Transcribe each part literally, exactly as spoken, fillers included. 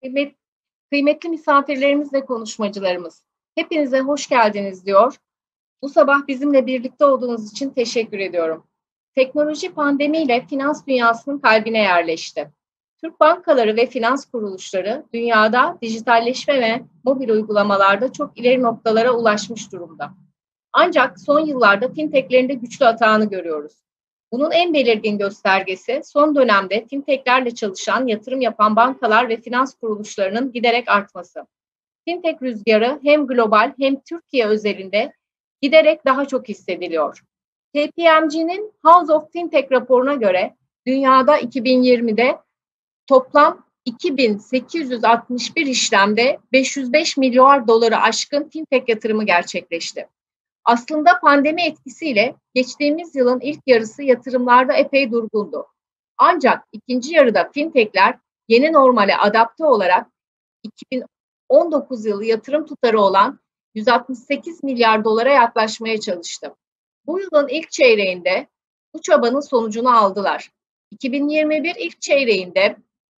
Kıymet, kıymetli misafirlerimiz ve konuşmacılarımız, hepinize hoş geldiniz diyor. Bu sabah bizimle birlikte olduğunuz için teşekkür ediyorum. Teknoloji pandemiyle finans dünyasının kalbine yerleşti. Türk bankaları ve finans kuruluşları dünyada dijitalleşme ve mobil uygulamalarda çok ileri noktalara ulaşmış durumda. Ancak son yıllarda fintechlerin de güçlü atağını görüyoruz. Bunun en belirgin göstergesi son dönemde fintechlerle çalışan, yatırım yapan bankalar ve finans kuruluşlarının giderek artması. Fintech rüzgarı hem global hem Türkiye özelinde giderek daha çok hissediliyor. K P M G'nin House of Fintech raporuna göre dünyada iki bin yirmide toplam iki bin sekiz yüz altmış bir işlemde beş yüz beş milyar doları aşkın fintech yatırımı gerçekleşti. Aslında pandemi etkisiyle geçtiğimiz yılın ilk yarısı yatırımlarda epey durgundu. Ancak ikinci yarıda fintechler yeni normale adapte olarak iki bin on dokuz yılı yatırım tutarı olan yüz altmış sekiz milyar dolara yaklaşmaya çalıştı. Bu yılın ilk çeyreğinde bu çabanın sonucunu aldılar. iki bin yirmi bir ilk çeyreğinde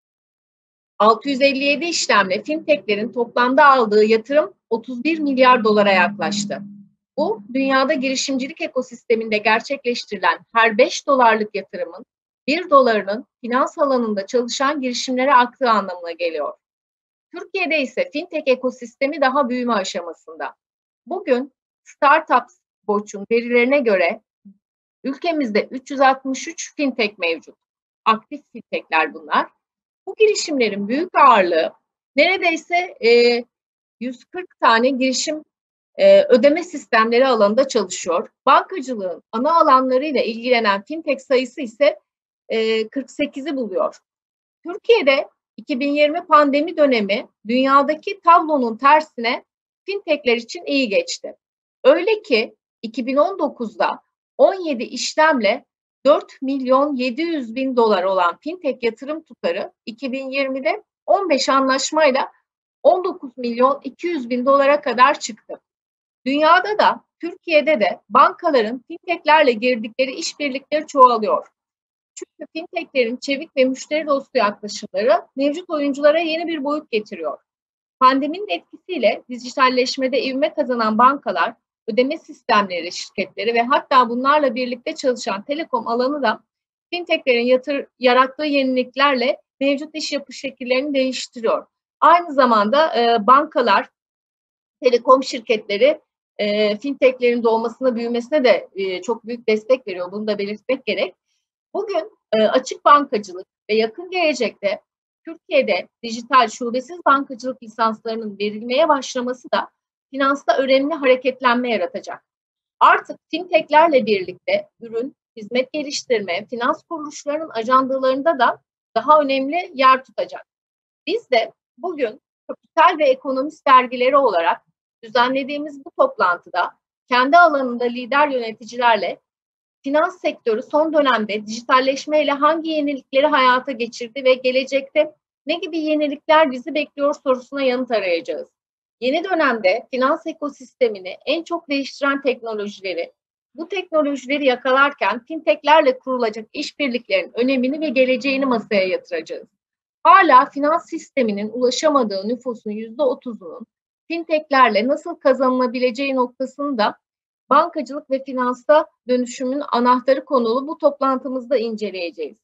altı yüz elli yedi işlemle fintechlerin toplamda aldığı yatırım otuz bir milyar dolara yaklaştı. Bu, dünyada girişimcilik ekosisteminde gerçekleştirilen her beş dolarlık yatırımın bir dolarının finans alanında çalışan girişimlere aktığı anlamına geliyor. Türkiye'de ise fintech ekosistemi daha büyüme aşamasında. Bugün Startups Watch'un verilerine göre ülkemizde üç yüz altmış üç fintech mevcut. Aktif fintechler bunlar. Bu girişimlerin büyük ağırlığı neredeyse e, yüz kırk tane girişim e, ödeme sistemleri alanında çalışıyor. Bankacılığın ana alanlarıyla ilgilenen fintech sayısı ise e, kırk sekizi buluyor. Türkiye'de iki bin yirmi pandemi dönemi dünyadaki tablonun tersine fintechler için iyi geçti. Öyle ki iki bin on dokuzda on yedi işlemle dört milyon yedi yüz bin dolar olan fintech yatırım tutarı iki bin yirmide on beş anlaşmayla on dokuz milyon iki yüz bin dolara kadar çıktı. Dünyada da Türkiye'de de bankaların fintechlerle girdikleri işbirlikleri çoğalıyor. Çünkü fintechlerin çevik ve müşteri dostu yaklaşımları mevcut oyunculara yeni bir boyut getiriyor. Pandeminin etkisiyle dijitalleşmede ivme kazanan bankalar, ödeme sistemleri şirketleri ve hatta bunlarla birlikte çalışan telekom alanı da fintechlerin yatır, yarattığı yeniliklerle mevcut iş yapış şekillerini değiştiriyor. Aynı zamanda e, bankalar, telekom şirketleri e, fintechlerin doğmasına, büyümesine de e, çok büyük destek veriyor. Bunu da belirtmek gerek. Bugün e, açık bankacılık ve yakın gelecekte Türkiye'de dijital şubesiz bankacılık lisanslarının verilmeye başlaması da finansta önemli hareketlenme yaratacak. Artık fintechlerle birlikte ürün, hizmet geliştirme, finans kuruluşlarının ajandalarında da daha önemli yer tutacak. Biz de bugün Kapital ve Ekonomist dergileri olarak düzenlediğimiz bu toplantıda kendi alanında lider yöneticilerle finans sektörü son dönemde dijitalleşmeyle hangi yenilikleri hayata geçirdi ve gelecekte ne gibi yenilikler bizi bekliyor sorusuna yanıt arayacağız. Yeni dönemde finans ekosistemini en çok değiştiren teknolojileri, bu teknolojileri yakalarken fintechlerle kurulacak işbirliklerinin önemini ve geleceğini masaya yatıracağız. Hala finans sisteminin ulaşamadığı nüfusun yüzde otuzunun fintechlerle nasıl kazanılabileceği noktasını da bankacılık ve finansta dönüşümün anahtarı konulu bu toplantımızda inceleyeceğiz.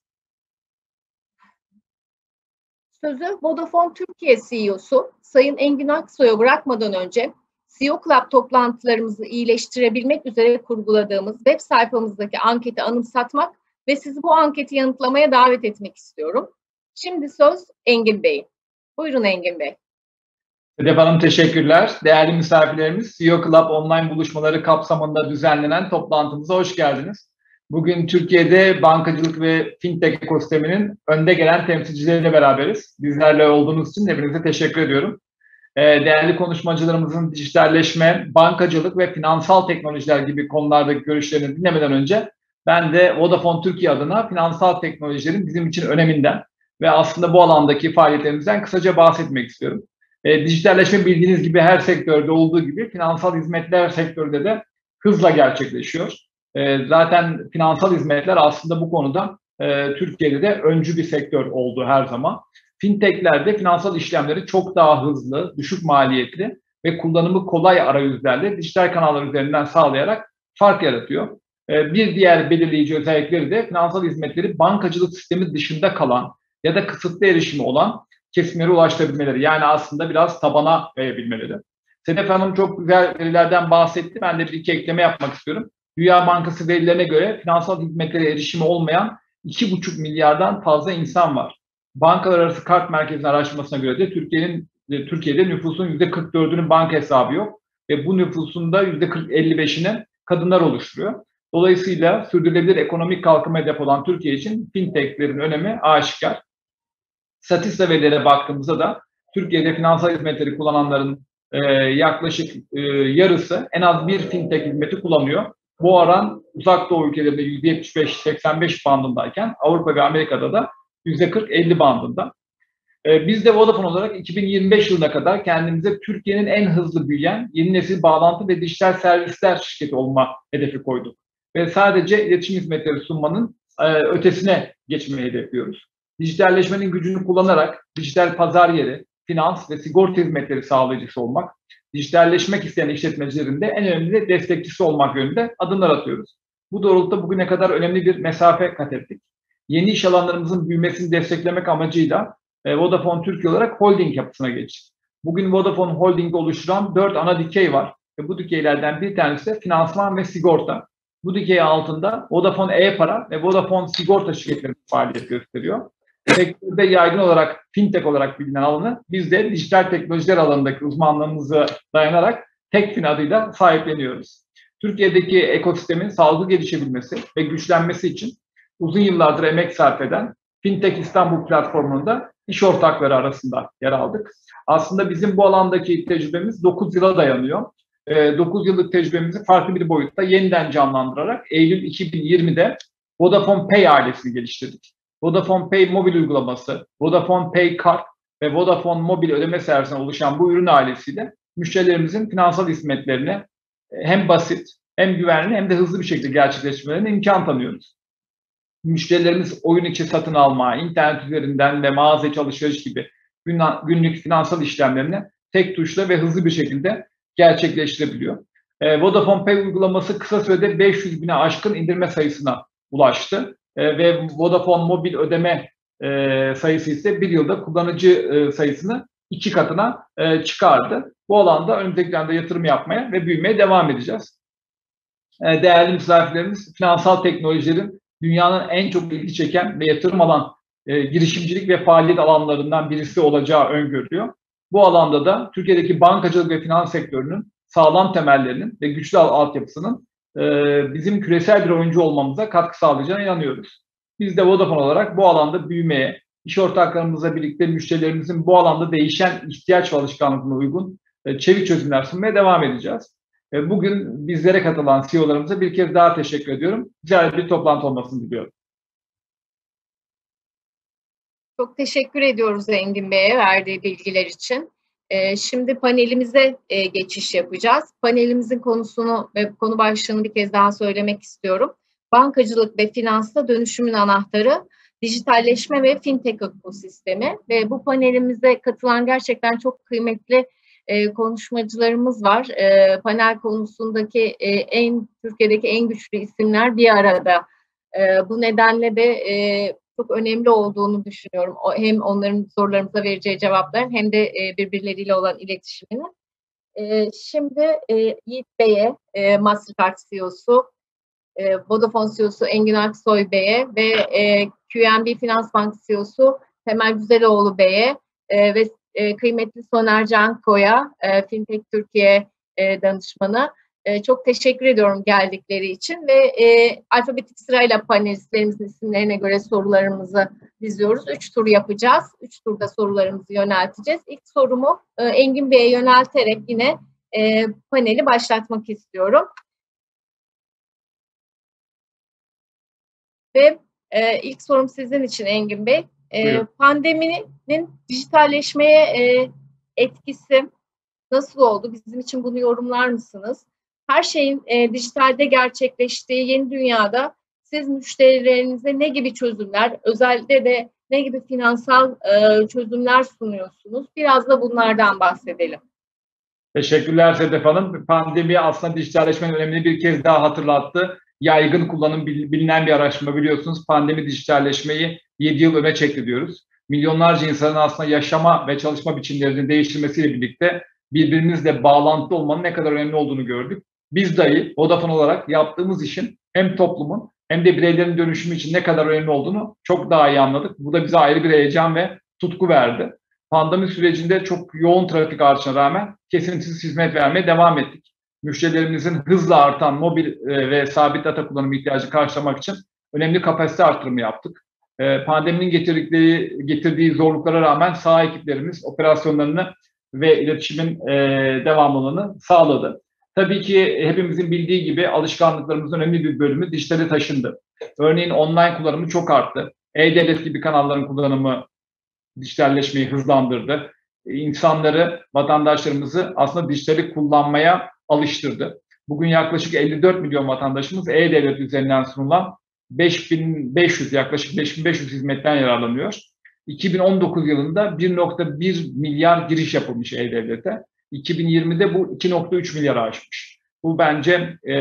Sözü Vodafone Türkiye C E O'su Sayın Engin Aksoy'a bırakmadan önce C E O Club toplantılarımızı iyileştirebilmek üzere kurguladığımız web sayfamızdaki anketi anımsatmak ve sizi bu anketi yanıtlamaya davet etmek istiyorum. Şimdi söz Engin Bey'in. Buyurun Engin Bey. Sedef Hanım teşekkürler. Değerli misafirlerimiz, C E O Club online buluşmaları kapsamında düzenlenen toplantımıza hoş geldiniz. Bugün Türkiye'de bankacılık ve fintech ekosisteminin önde gelen temsilcileriyle beraberiz. Bizlerle olduğunuz için hepinize teşekkür ediyorum. Değerli konuşmacılarımızın dijitalleşme, bankacılık ve finansal teknolojiler gibi konulardaki görüşlerini dinlemeden önce ben de Vodafone Türkiye adına finansal teknolojilerin bizim için öneminden ve aslında bu alandaki faaliyetlerimizden kısaca bahsetmek istiyorum. E, dijitalleşme bildiğiniz gibi her sektörde olduğu gibi finansal hizmetler sektöründe de hızla gerçekleşiyor. E, zaten finansal hizmetler aslında bu konuda e, Türkiye'de de öncü bir sektör oldu her zaman. Fintechlerde finansal işlemleri çok daha hızlı, düşük maliyetli ve kullanımı kolay arayüzlerle dijital kanallar üzerinden sağlayarak fark yaratıyor. Bir diğer belirleyici özellikleri de finansal hizmetleri bankacılık sistemi dışında kalan ya da kısıtlı erişimi olan kesimlere ulaştırabilmeleri. Yani aslında biraz tabana yayabilmeleri. Sedef Hanım çok güzel verilerden bahsetti. Ben de bir iki ekleme yapmak istiyorum. Dünya Bankası verilerine göre finansal hizmetlere erişimi olmayan iki buçuk milyardan fazla insan var. Bankalar arası kart merkezinin araştırmasına göre de Türkiye'nin Türkiye'de nüfusun yüzde kırk dördünün banka hesabı yok ve bu nüfusun da yüzde kırk elli beşini kadınlar oluşturuyor. Dolayısıyla sürdürülebilir ekonomik kalkınma hedefi olan Türkiye için fintechlerin önemi aşikar. Statista verilere baktığımızda da Türkiye'de finansal hizmetleri kullananların e, yaklaşık e, yarısı en az bir fintech hizmeti kullanıyor. Bu oran Uzak Doğu ülkelerinde yüzde yetmiş beş seksen beş bandındayken Avrupa ve Amerika'da da yüzde kırk elli bandında. E, biz de Vodafone olarak iki bin yirmi beş yılına kadar kendimize Türkiye'nin en hızlı büyüyen yeni nesil bağlantı ve dijital servisler şirketi olma hedefi koyduk. Ve sadece iletişim hizmetleri sunmanın e, ötesine geçmeyi hedefliyoruz. Dijitalleşmenin gücünü kullanarak dijital pazar yeri, finans ve sigorta hizmetleri sağlayıcısı olmak, dijitalleşmek isteyen işletmecilerin de en önemli destekçisi olmak yönünde adımlar atıyoruz. Bu doğrultuda bugüne kadar önemli bir mesafe kat ettik. Yeni iş alanlarımızın büyümesini desteklemek amacıyla e, Vodafone Türkiye olarak holding yapısına geçtik. Bugün Vodafone Holding'i oluşturan dört ana dikey var. Ve bu dikeylerden bir tanesi de finansman ve sigorta. Bu dikey altında Vodafone e-para ve Vodafone sigorta şirketleri faaliyet gösteriyor. Sektörde yaygın olarak fintech olarak bilinen alanı biz de dijital teknolojiler alanındaki uzmanlığımıza dayanarak Tekfin adıyla sahipleniyoruz. Türkiye'deki ekosistemin sağlıklı gelişebilmesi ve güçlenmesi için uzun yıllardır emek sarf eden Fintech İstanbul platformunda iş ortakları arasında yer aldık. Aslında bizim bu alandaki tecrübemiz dokuz yıla dayanıyor. dokuz yıllık tecrübemizi farklı bir boyutta yeniden canlandırarak Eylül iki bin yirmide Vodafone Pay ailesini geliştirdik. Vodafone Pay mobil uygulaması, Vodafone Pay Kart ve Vodafone mobil ödeme servisine oluşan bu ürün ailesiyle müşterilerimizin finansal hizmetlerini hem basit, hem güvenli hem de hızlı bir şekilde gerçekleştirmelerine imkan tanıyoruz. Müşterilerimiz oyun içi satın alma, internet üzerinden ve mağaza içi alışveriş gibi günlük finansal işlemlerini tek tuşla ve hızlı bir şekilde gerçekleştirebiliyor. E, Vodafone Pay uygulaması kısa sürede beş yüz bine aşkın indirme sayısına ulaştı. E, ve Vodafone mobil ödeme e, sayısı ise bir yılda kullanıcı e, sayısını iki katına e, çıkardı. Bu alanda önümüzdeki dönemde yatırım yapmaya ve büyümeye devam edeceğiz. E, değerli misafirlerimiz, finansal teknolojilerin dünyanın en çok ilgi çeken ve yatırım alan e, girişimcilik ve faaliyet alanlarından birisi olacağı öngörülüyor. Bu alanda da Türkiye'deki bankacılık ve finans sektörünün sağlam temellerinin ve güçlü altyapısının e, bizim küresel bir oyuncu olmamıza katkı sağlayacağına inanıyoruz. Biz de Vodafone olarak bu alanda büyümeye, iş ortaklarımızla birlikte müşterilerimizin bu alanda değişen ihtiyaç ve alışkanlıklarına uygun e, çevik çözümler sunmaya devam edeceğiz. E, bugün bizlere katılan C E O'larımıza bir kez daha teşekkür ediyorum. Güzel bir toplantı olmasını diliyorum. Çok teşekkür ediyoruz Engin Bey'e verdiği bilgiler için. Ee, şimdi panelimize e, geçiş yapacağız. Panelimizin konusunu ve konu başlığını bir kez daha söylemek istiyorum. Bankacılık ve finansta dönüşümün anahtarı, dijitalleşme ve fintech ekosistemi ve bu panelimize katılan gerçekten çok kıymetli e, konuşmacılarımız var. E, panel konusundaki e, en Türkiye'deki en güçlü isimler bir arada. E, bu nedenle de e, çok önemli olduğunu düşünüyorum. O, hem onların sorularımıza vereceği cevapların hem de e, birbirleriyle olan iletişimini. E, şimdi e, Yiğit Bey'e, e, Mastercard C E O'su, e, Vodafone C E O'su Engin Aksoy Bey'e ve e, Q N B Finans Bank C E O'su Temel Güzeloğlu Bey'e e, ve e, kıymetli Soner Canko'ya, e, Fintech Türkiye e, danışmanı. E, çok teşekkür ediyorum geldikleri için ve e, alfabetik sırayla panelistlerimizin isimlerine göre sorularımızı diziyoruz. Üç tur yapacağız. Üç turda sorularımızı yönelteceğiz. İlk sorumu e, Engin Bey'e yönelterek yine e, paneli başlatmak istiyorum. Ve e, ilk sorum sizin için Engin Bey. E, pandeminin dijitalleşmeye e, etkisi nasıl oldu? Bizim için bunu yorumlar mısınız? Her şeyin e, dijitalde gerçekleştiği yeni dünyada siz müşterilerinize ne gibi çözümler, özellikle de Ne gibi finansal e, çözümler sunuyorsunuz? Biraz da bunlardan bahsedelim. Teşekkürler Sedef Hanım. Pandemi aslında dijitalleşmenin önemini bir kez daha hatırlattı. Yaygın kullanım bilinen bir araştırma, biliyorsunuz. Pandemi dijitalleşmeyi yedi yıl öne çekti diyoruz. Milyonlarca insanın aslında yaşama ve çalışma biçimlerinin değiştirmesiyle birlikte birbirimizle bağlantılı olmanın ne kadar önemli olduğunu gördük. Biz dahi Vodafone olarak yaptığımız işin hem toplumun hem de bireylerin dönüşümü için ne kadar önemli olduğunu çok daha iyi anladık. Bu da bize ayrı bir heyecan ve tutku verdi. Pandemi sürecinde çok yoğun trafik artışına rağmen kesintisiz hizmet vermeye devam ettik. Müşterilerimizin hızla artan mobil ve sabit data kullanımı ihtiyacı karşılamak için önemli kapasite artırımı yaptık. Pandeminin getirdiği, getirdiği zorluklara rağmen saha ekiplerimiz operasyonlarını ve iletişimin devamlılığını sağladı. Tabii ki hepimizin bildiği gibi alışkanlıklarımızın önemli bir bölümü dijitale taşındı. Örneğin online kullanımı çok arttı. E-Devlet gibi kanalların kullanımı dijitalleşmeyi hızlandırdı. İnsanları, vatandaşlarımızı aslında dijitali kullanmaya alıştırdı. Bugün yaklaşık elli dört milyon vatandaşımız E-Devlet üzerinden sunulan beş bin beş yüz, yaklaşık beş bin beş yüz hizmetten yararlanıyor. iki bin on dokuz yılında bir nokta bir milyar giriş yapılmış E-Devlet'e. iki bin yirmide bu iki nokta üç milyarı aşmış. Bu bence e,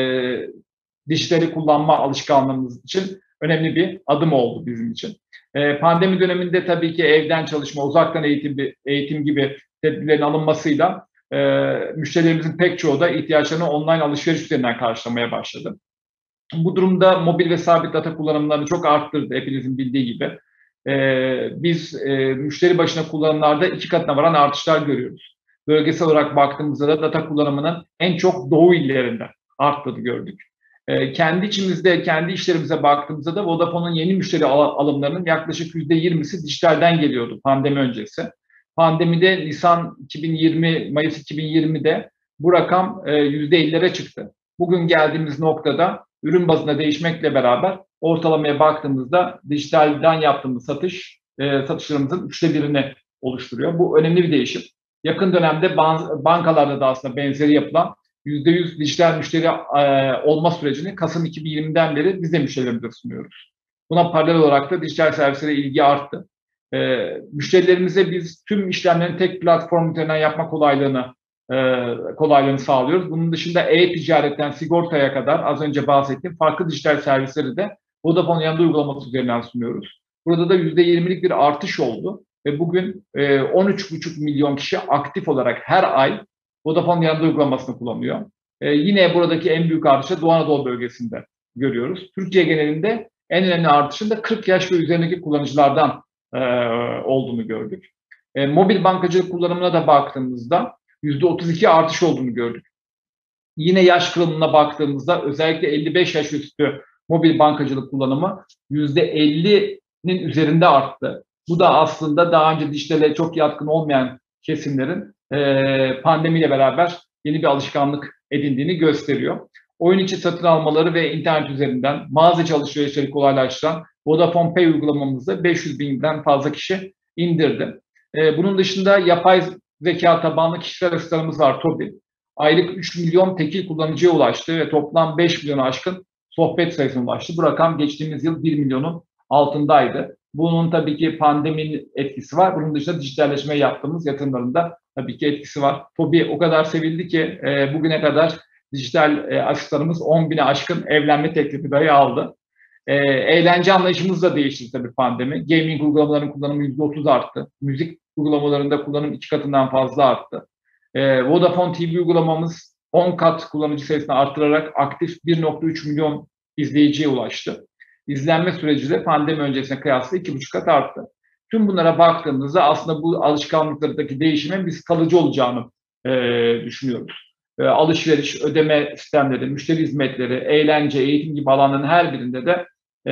dijitali kullanma alışkanlığımız için önemli bir adım oldu bizim için. Pandemi döneminde tabii ki evden çalışma, uzaktan eğitim, eğitim gibi tedbirlerin alınmasıyla e, müşterilerimizin pek çoğu da ihtiyaçlarını online alışveriş üzerinden karşılamaya başladı. Bu durumda mobil ve sabit data kullanımlarını çok arttırdı, hepinizin bildiği gibi. E, biz e, müşteri başına kullanımlarda iki katına varan artışlar görüyoruz. Bölgesel olarak baktığımızda da data kullanımının en çok doğu illerinde arttığını gördük. Kendi içimizde, kendi işlerimize baktığımızda da Vodafone'un yeni müşteri alımlarının yaklaşık yüzde yirmisi dijitalden geliyordu pandemi öncesi. Pandemide Nisan iki bin yirmi, Mayıs iki bin yirmide bu rakam yüzde ellilere çıktı. Bugün geldiğimiz noktada ürün bazında değişmekle beraber ortalamaya baktığımızda dijitalden yaptığımız satış, satışlarımızın üçte birini oluşturuyor. Bu önemli bir değişim. Yakın dönemde bankalarda da aslında benzeri yapılan yüzde yüz dijital müşteri e, olma sürecini Kasım iki bin yirmiden beri biz de müşterilerimize sunuyoruz. Buna paralel olarak da dijital servislere ilgi arttı. E, müşterilerimize biz tüm işlemlerin tek platform üzerinden yapma kolaylığını e, kolaylığını sağlıyoruz. Bunun dışında e-ticaretten sigortaya kadar az önce bahsettiğim farklı dijital servisleri de Vodafone yanında uygulaması üzerinden sunuyoruz. Burada da yüzde yirmilik bir artış oldu ve bugün e, on üç buçuk milyon kişi aktif olarak her ay Vodafone yanında uygulamasını kullanıyor. Ee, yine buradaki en büyük artışı Doğu Anadolu bölgesinde görüyoruz. Türkiye genelinde en önemli artışın da kırk yaş ve üzerindeki kullanıcılardan e, olduğunu gördük. E, mobil bankacılık kullanımına da baktığımızda yüzde otuz iki artış olduğunu gördük. Yine yaş kırılımına baktığımızda özellikle elli beş yaş üstü mobil bankacılık kullanımı yüzde ellinin üzerinde arttı. Bu da aslında daha önce dijitale çok yatkın olmayan kesimlerin e, pandemiyle beraber yeni bir alışkanlık edindiğini gösteriyor. Oyun içi satın almaları ve internet üzerinden mağaza alışverişleri kolaylaştıran Vodafone Pay uygulamamızda beş yüz binden fazla kişi indirdi. E, bunun dışında yapay zeka tabanlı kişisel asistanımız var, Tobi. Aylık üç milyon tekil kullanıcıya ulaştı ve toplam beş milyona aşkın sohbet sayısına ulaştı. Bu rakam geçtiğimiz yıl bir milyonun altındaydı. Bunun tabii ki pandeminin etkisi var. Bunun dışında dijitalleşmeye yaptığımız yatırımlarında tabii ki etkisi var. Tobi o kadar sevildi ki e, bugüne kadar dijital e, asistanımız on bine aşkın evlenme teklifi dahi aldı. E, eğlence anlayışımız da değişti tabii pandemi. Gaming uygulamalarının kullanımı yüzde otuz arttı. Müzik uygulamalarında kullanım iki katından fazla arttı. E, Vodafone T V uygulamamız on kat kullanıcı sayısını arttırarak aktif bir nokta üç milyon izleyiciye ulaştı. İzlenme süreci de pandemi öncesine kıyasla iki buçuk kat arttı. Tüm bunlara baktığımızda aslında bu alışkanlıklardaki değişimin biz kalıcı olacağını e, düşünüyoruz. E, alışveriş, ödeme sistemleri, müşteri hizmetleri, eğlence, eğitim gibi alanların her birinde de e,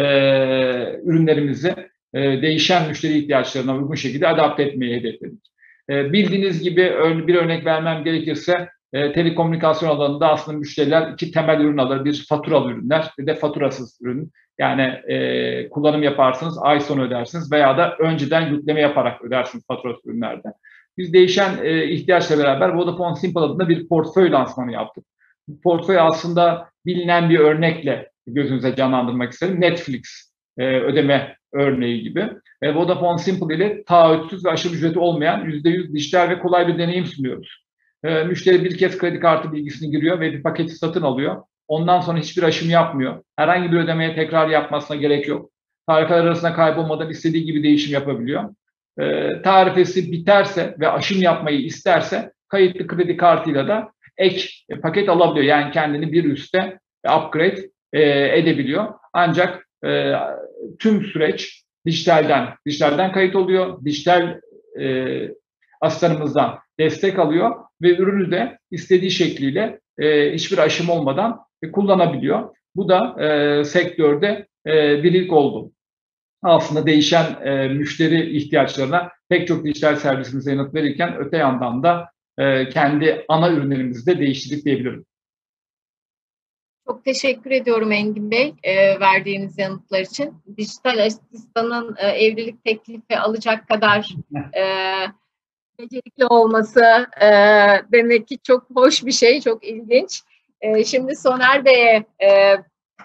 ürünlerimizi e, değişen müşteri ihtiyaçlarına uygun şekilde adapte etmeyi hedefledik. E, bildiğiniz gibi bir örnek vermem gerekirse e, telekomünikasyon alanında aslında müşteriler iki temel ürün alır. Bir faturalı ürünler, bir de faturasız ürün. Yani e, kullanım yaparsınız, ay sonu ödersiniz veya da önceden yükleme yaparak ödersiniz faturasız ürünlerde. Biz değişen e, ihtiyaçla beraber Vodafone Simple adında bir portföy lansmanı yaptık. Bu portföy aslında bilinen bir örnekle gözünüze canlandırmak isterim. Netflix e, ödeme örneği gibi. E, Vodafone Simple ile taahhütsüz ve aşım ücreti olmayan yüzde yüz dijital ve kolay bir deneyim sunuyoruz. E, müşteri bir kez kredi kartı bilgisini giriyor ve bir paketi satın alıyor. Ondan sonra hiçbir aşım yapmıyor. Herhangi bir ödemeye tekrar yapmasına gerek yok. Tarifeler arasında kaybolmadan istediği gibi değişim yapabiliyor. E, tarifesi biterse ve aşım yapmayı isterse kayıtlı kredi kartıyla da ek e, paket alabiliyor. Yani kendini bir üste upgrade e, edebiliyor. Ancak e, tüm süreç dijitalden, dijitalden kayıt oluyor. Dijital e, asistanımızdan destek alıyor ve ürünü de istediği şekliyle e, hiçbir aşım olmadan e, kullanabiliyor. Bu da e, sektörde e, bir ilk oldu. Aslında değişen e, müşteri ihtiyaçlarına pek çok dijital servisimize yanıt verirken öte yandan da e, kendi ana ürünlerimizi de değiştirdik diyebilirim. Çok teşekkür ediyorum Engin Bey e, verdiğiniz yanıtlar için. Dijital asistanın e, evlilik teklifi alacak kadar e, becerikli olması e, demek ki çok hoş bir şey, çok ilginç. E, şimdi Soner Bey'e e,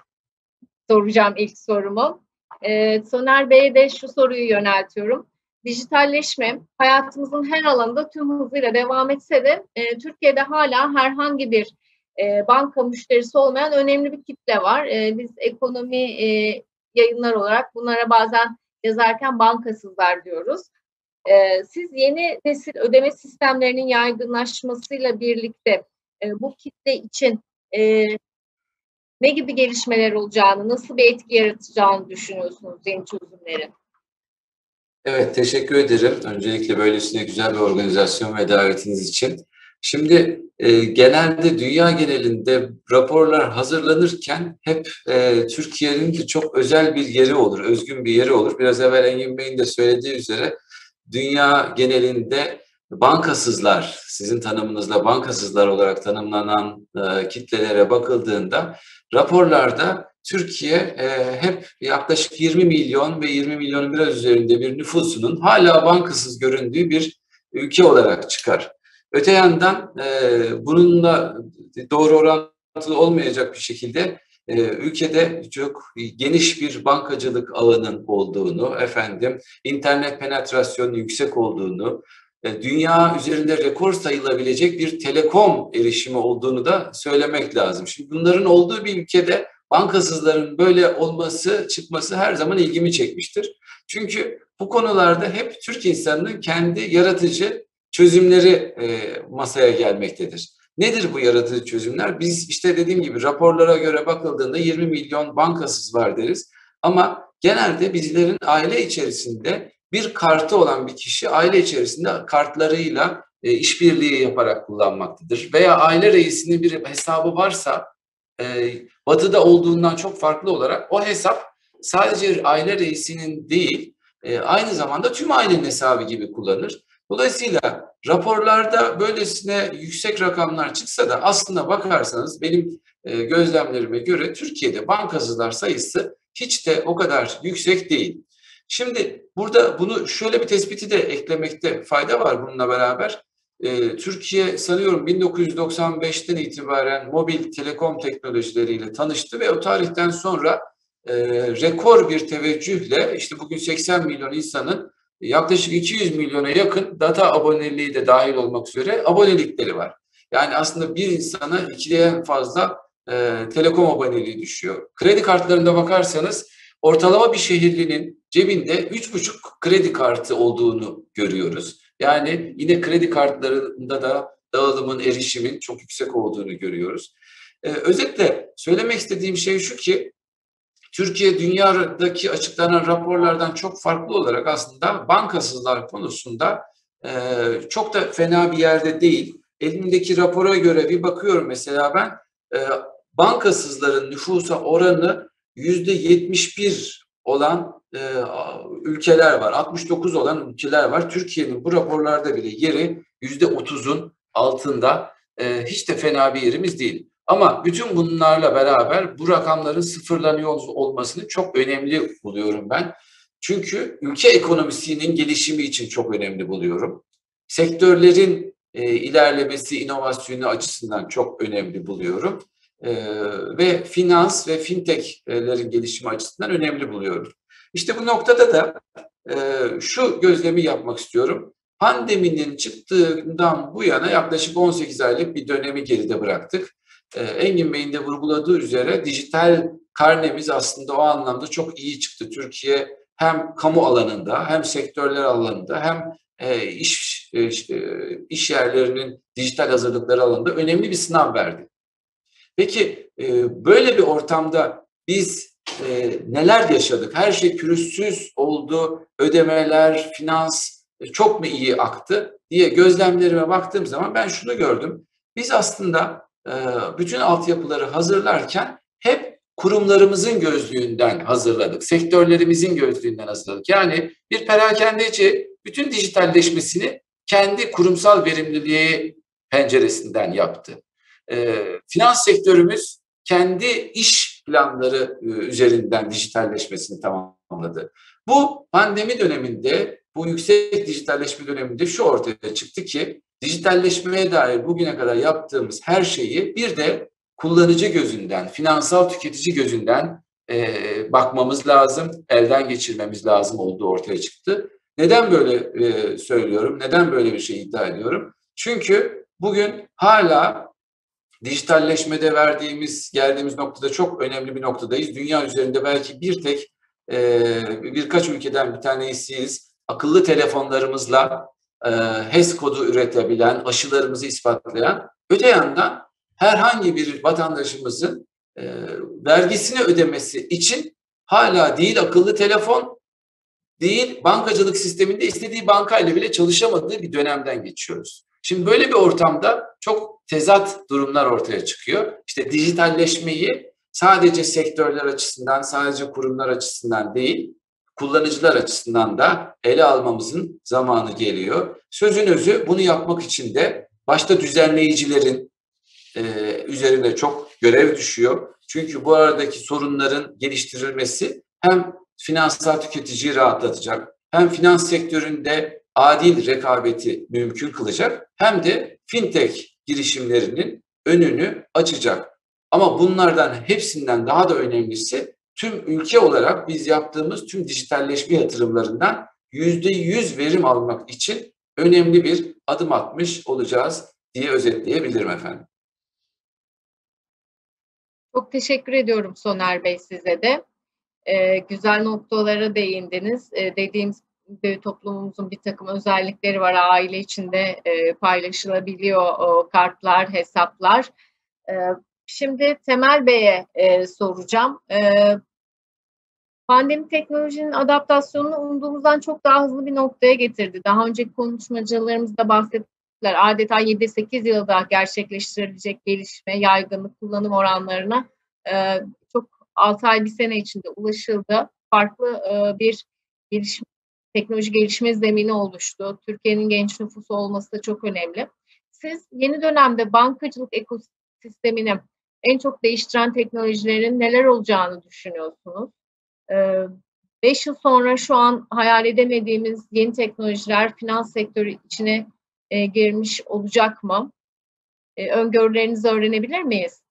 soracağım ilk sorumu. E, Soner Bey'e de şu soruyu yöneltiyorum. Dijitalleşme hayatımızın her alanında tüm hızıyla devam etse de e, Türkiye'de hala herhangi bir e, banka müşterisi olmayan önemli bir kitle var. E, biz ekonomi e, yayınlar olarak bunlara bazen yazarken bankasızlar diyoruz. E, siz yeni nesil ödeme sistemlerinin yaygınlaşmasıyla birlikte e, bu kitle için e, ne gibi gelişmeler olacağını, nasıl bir etki yaratacağını düşünüyorsunuz yeni çözümlerin? Evet, teşekkür ederim. Öncelikle böylesine güzel bir organizasyon ve davetiniz için. Şimdi e, genelde dünya genelinde raporlar hazırlanırken hep e, Türkiye'nin de çok özel bir yeri olur, özgün bir yeri olur. Biraz evvel Engin Bey'in de söylediği üzere dünya genelinde bankasızlar, sizin tanımınızla bankasızlar olarak tanımlanan e, kitlelere bakıldığında raporlarda Türkiye e, hep yaklaşık yirmi milyon ve yirmi milyonun biraz üzerinde bir nüfusunun hala bankasız göründüğü bir ülke olarak çıkar. Öte yandan e, bununla doğru orantılı olmayacak bir şekilde e, ülkede çok geniş bir bankacılık ağının olduğunu, efendim internet penetrasyonunun yüksek olduğunu, e, dünya üzerinde rekor sayılabilecek bir telekom erişimi olduğunu da söylemek lazım. Şimdi bunların olduğu bir ülkede bankasızların böyle olması, çıkması her zaman ilgimi çekmiştir. Çünkü bu konularda hep Türk insanının kendi yaratıcı çözümleri e, masaya gelmektedir. Nedir bu yaratıcı çözümler? Biz işte dediğim gibi raporlara göre bakıldığında yirmi milyon bankasız var deriz. Ama genelde bizlerin aile içerisinde bir kartı olan bir kişi aile içerisinde kartlarıyla e, işbirliği yaparak kullanmaktadır. Veya aile reisinin bir hesabı varsa e, batıda olduğundan çok farklı olarak o hesap sadece aile reisinin değil e, aynı zamanda tüm ailenin hesabı gibi kullanır. Dolayısıyla raporlarda böylesine yüksek rakamlar çıksa da aslına bakarsanız benim e, gözlemlerime göre Türkiye'de bankasızlar sayısı hiç de o kadar yüksek değil. Şimdi burada bunu şöyle bir tespiti de eklemekte fayda var bununla beraber. E, Türkiye sanıyorum bin dokuz yüz doksan beşten itibaren mobil telekom teknolojileriyle tanıştı ve o tarihten sonra e, rekor bir teveccühle işte bugün seksen milyon insanın yaklaşık iki yüz milyona yakın data aboneliği de dahil olmak üzere abonelikleri var. Yani aslında bir insana ikiden fazla e, telekom aboneliği düşüyor. Kredi kartlarında bakarsanız ortalama bir şehirlinin cebinde üç buçuk kredi kartı olduğunu görüyoruz. Yani yine kredi kartlarında da dağılımın, erişimin çok yüksek olduğunu görüyoruz. E, özetle söylemek istediğim şey şu ki Türkiye dünyadaki açıklanan raporlardan çok farklı olarak aslında bankasızlar konusunda e, çok da fena bir yerde değil. Elimdeki rapora göre bir bakıyorum mesela ben e, bankasızların nüfusa oranı yüzde yetmiş bir olan e, ülkeler var. altmış dokuz olan ülkeler var. Türkiye'nin bu raporlarda bile yeri yüzde otuzun altında. E, hiç de fena bir yerimiz değil. Ama bütün bunlarla beraber bu rakamların sıfırlanıyor olmasını çok önemli buluyorum ben. Çünkü ülke ekonomisinin gelişimi için çok önemli buluyorum. Sektörlerin e, ilerlemesi, inovasyonu açısından çok önemli buluyorum. e, ve finans ve fintechlerin gelişimi açısından önemli buluyorum. İşte bu noktada da e, şu gözlemi yapmak istiyorum. Pandeminin çıktığından bu yana yaklaşık on sekiz aylık bir dönemi geride bıraktık. E, Engin Bey'in de vurguladığı üzere dijital karnemiz aslında o anlamda çok iyi çıktı. Türkiye hem kamu alanında hem sektörler alanında hem e, iş e, iş yerlerinin dijital hazırlıkları alanında önemli bir sınav verdi. Peki e, böyle bir ortamda biz e, neler yaşadık? Her şey pürüzsüz oldu, ödemeler, finans e, çok mu iyi aktı diye gözlemlerime baktığım zaman ben şunu gördüm. Biz aslında e, bütün altyapıları hazırlarken hep kurumlarımızın gözlüğünden hazırladık, sektörlerimizin gözlüğünden hazırladık. Yani bir perakendeci bütün dijitalleşmesini kendi kurumsal verimliliği penceresinden yaptı. E, finans sektörümüz kendi iş planları e, üzerinden dijitalleşmesini tamamladı. Bu pandemi döneminde, bu yüksek dijitalleşme döneminde şu ortaya çıktı ki dijitalleşmeye dair bugüne kadar yaptığımız her şeyi bir de kullanıcı gözünden, finansal tüketici gözünden e, bakmamız lazım, elden geçirmemiz lazım olduğu ortaya çıktı. Neden böyle e, söylüyorum, neden böyle bir şey iddia ediyorum? Çünkü bugün hala dijitalleşmede verdiğimiz, geldiğimiz noktada çok önemli bir noktadayız. Dünya üzerinde belki bir tek e, birkaç ülkeden bir tanesiyiz. Akıllı telefonlarımızla e, H E S kodu üretebilen, aşılarımızı ispatlayan, öte yandan herhangi bir vatandaşımızın e, vergisini ödemesi için hala değil akıllı telefon, değil bankacılık sisteminde istediği bankayla bile çalışamadığı bir dönemden geçiyoruz. Şimdi böyle bir ortamda çok tezat durumlar ortaya çıkıyor. İşte dijitalleşmeyi sadece sektörler açısından, sadece kurumlar açısından değil, kullanıcılar açısından da ele almamızın zamanı geliyor. Sözün özü, bunu yapmak için de başta düzenleyicilerin e, üzerine çok görev düşüyor. Çünkü bu aradaki sorunların geliştirilmesi hem finansal tüketiciyi rahatlatacak, hem finans sektöründe adil rekabeti mümkün kılacak, hem de fintech girişimlerinin önünü açacak. Ama bunlardan hepsinden daha da önemlisi tüm ülke olarak biz yaptığımız tüm dijitalleşme yatırımlarından yüzde yüz verim almak için önemli bir adım atmış olacağız diye özetleyebilirim efendim. Çok teşekkür ediyorum Soner Bey size de. Ee, güzel noktalara değindiniz. Ee, dediğimiz gibi toplumumuzun bir takım özellikleri var. Aile içinde e, paylaşılabiliyor o kartlar, hesaplar. Ee, şimdi Temel Bey'e e, soracağım. Ee, pandemi teknolojinin adaptasyonunu umduğumuzdan çok daha hızlı bir noktaya getirdi. Daha önceki konuşmacılarımız da bahsettiler. Adeta yedi sekiz yılda gerçekleştirilecek gelişme, yaygınlık, kullanım oranlarına e, çok altı ay bir sene içinde ulaşıldı. Farklı e, bir gelişme, teknoloji gelişme zemini oluştu. Türkiye'nin genç nüfusu olması da çok önemli. Siz yeni dönemde bankacılık ekosistemini en çok değiştiren teknolojilerin neler olacağını düşünüyorsunuz? Beş yıl sonra şu an hayal edemediğimiz yeni teknolojiler finans sektörü içine e, girmiş olacak mı? E, öngörülerinizi öğrenebilir miyiz?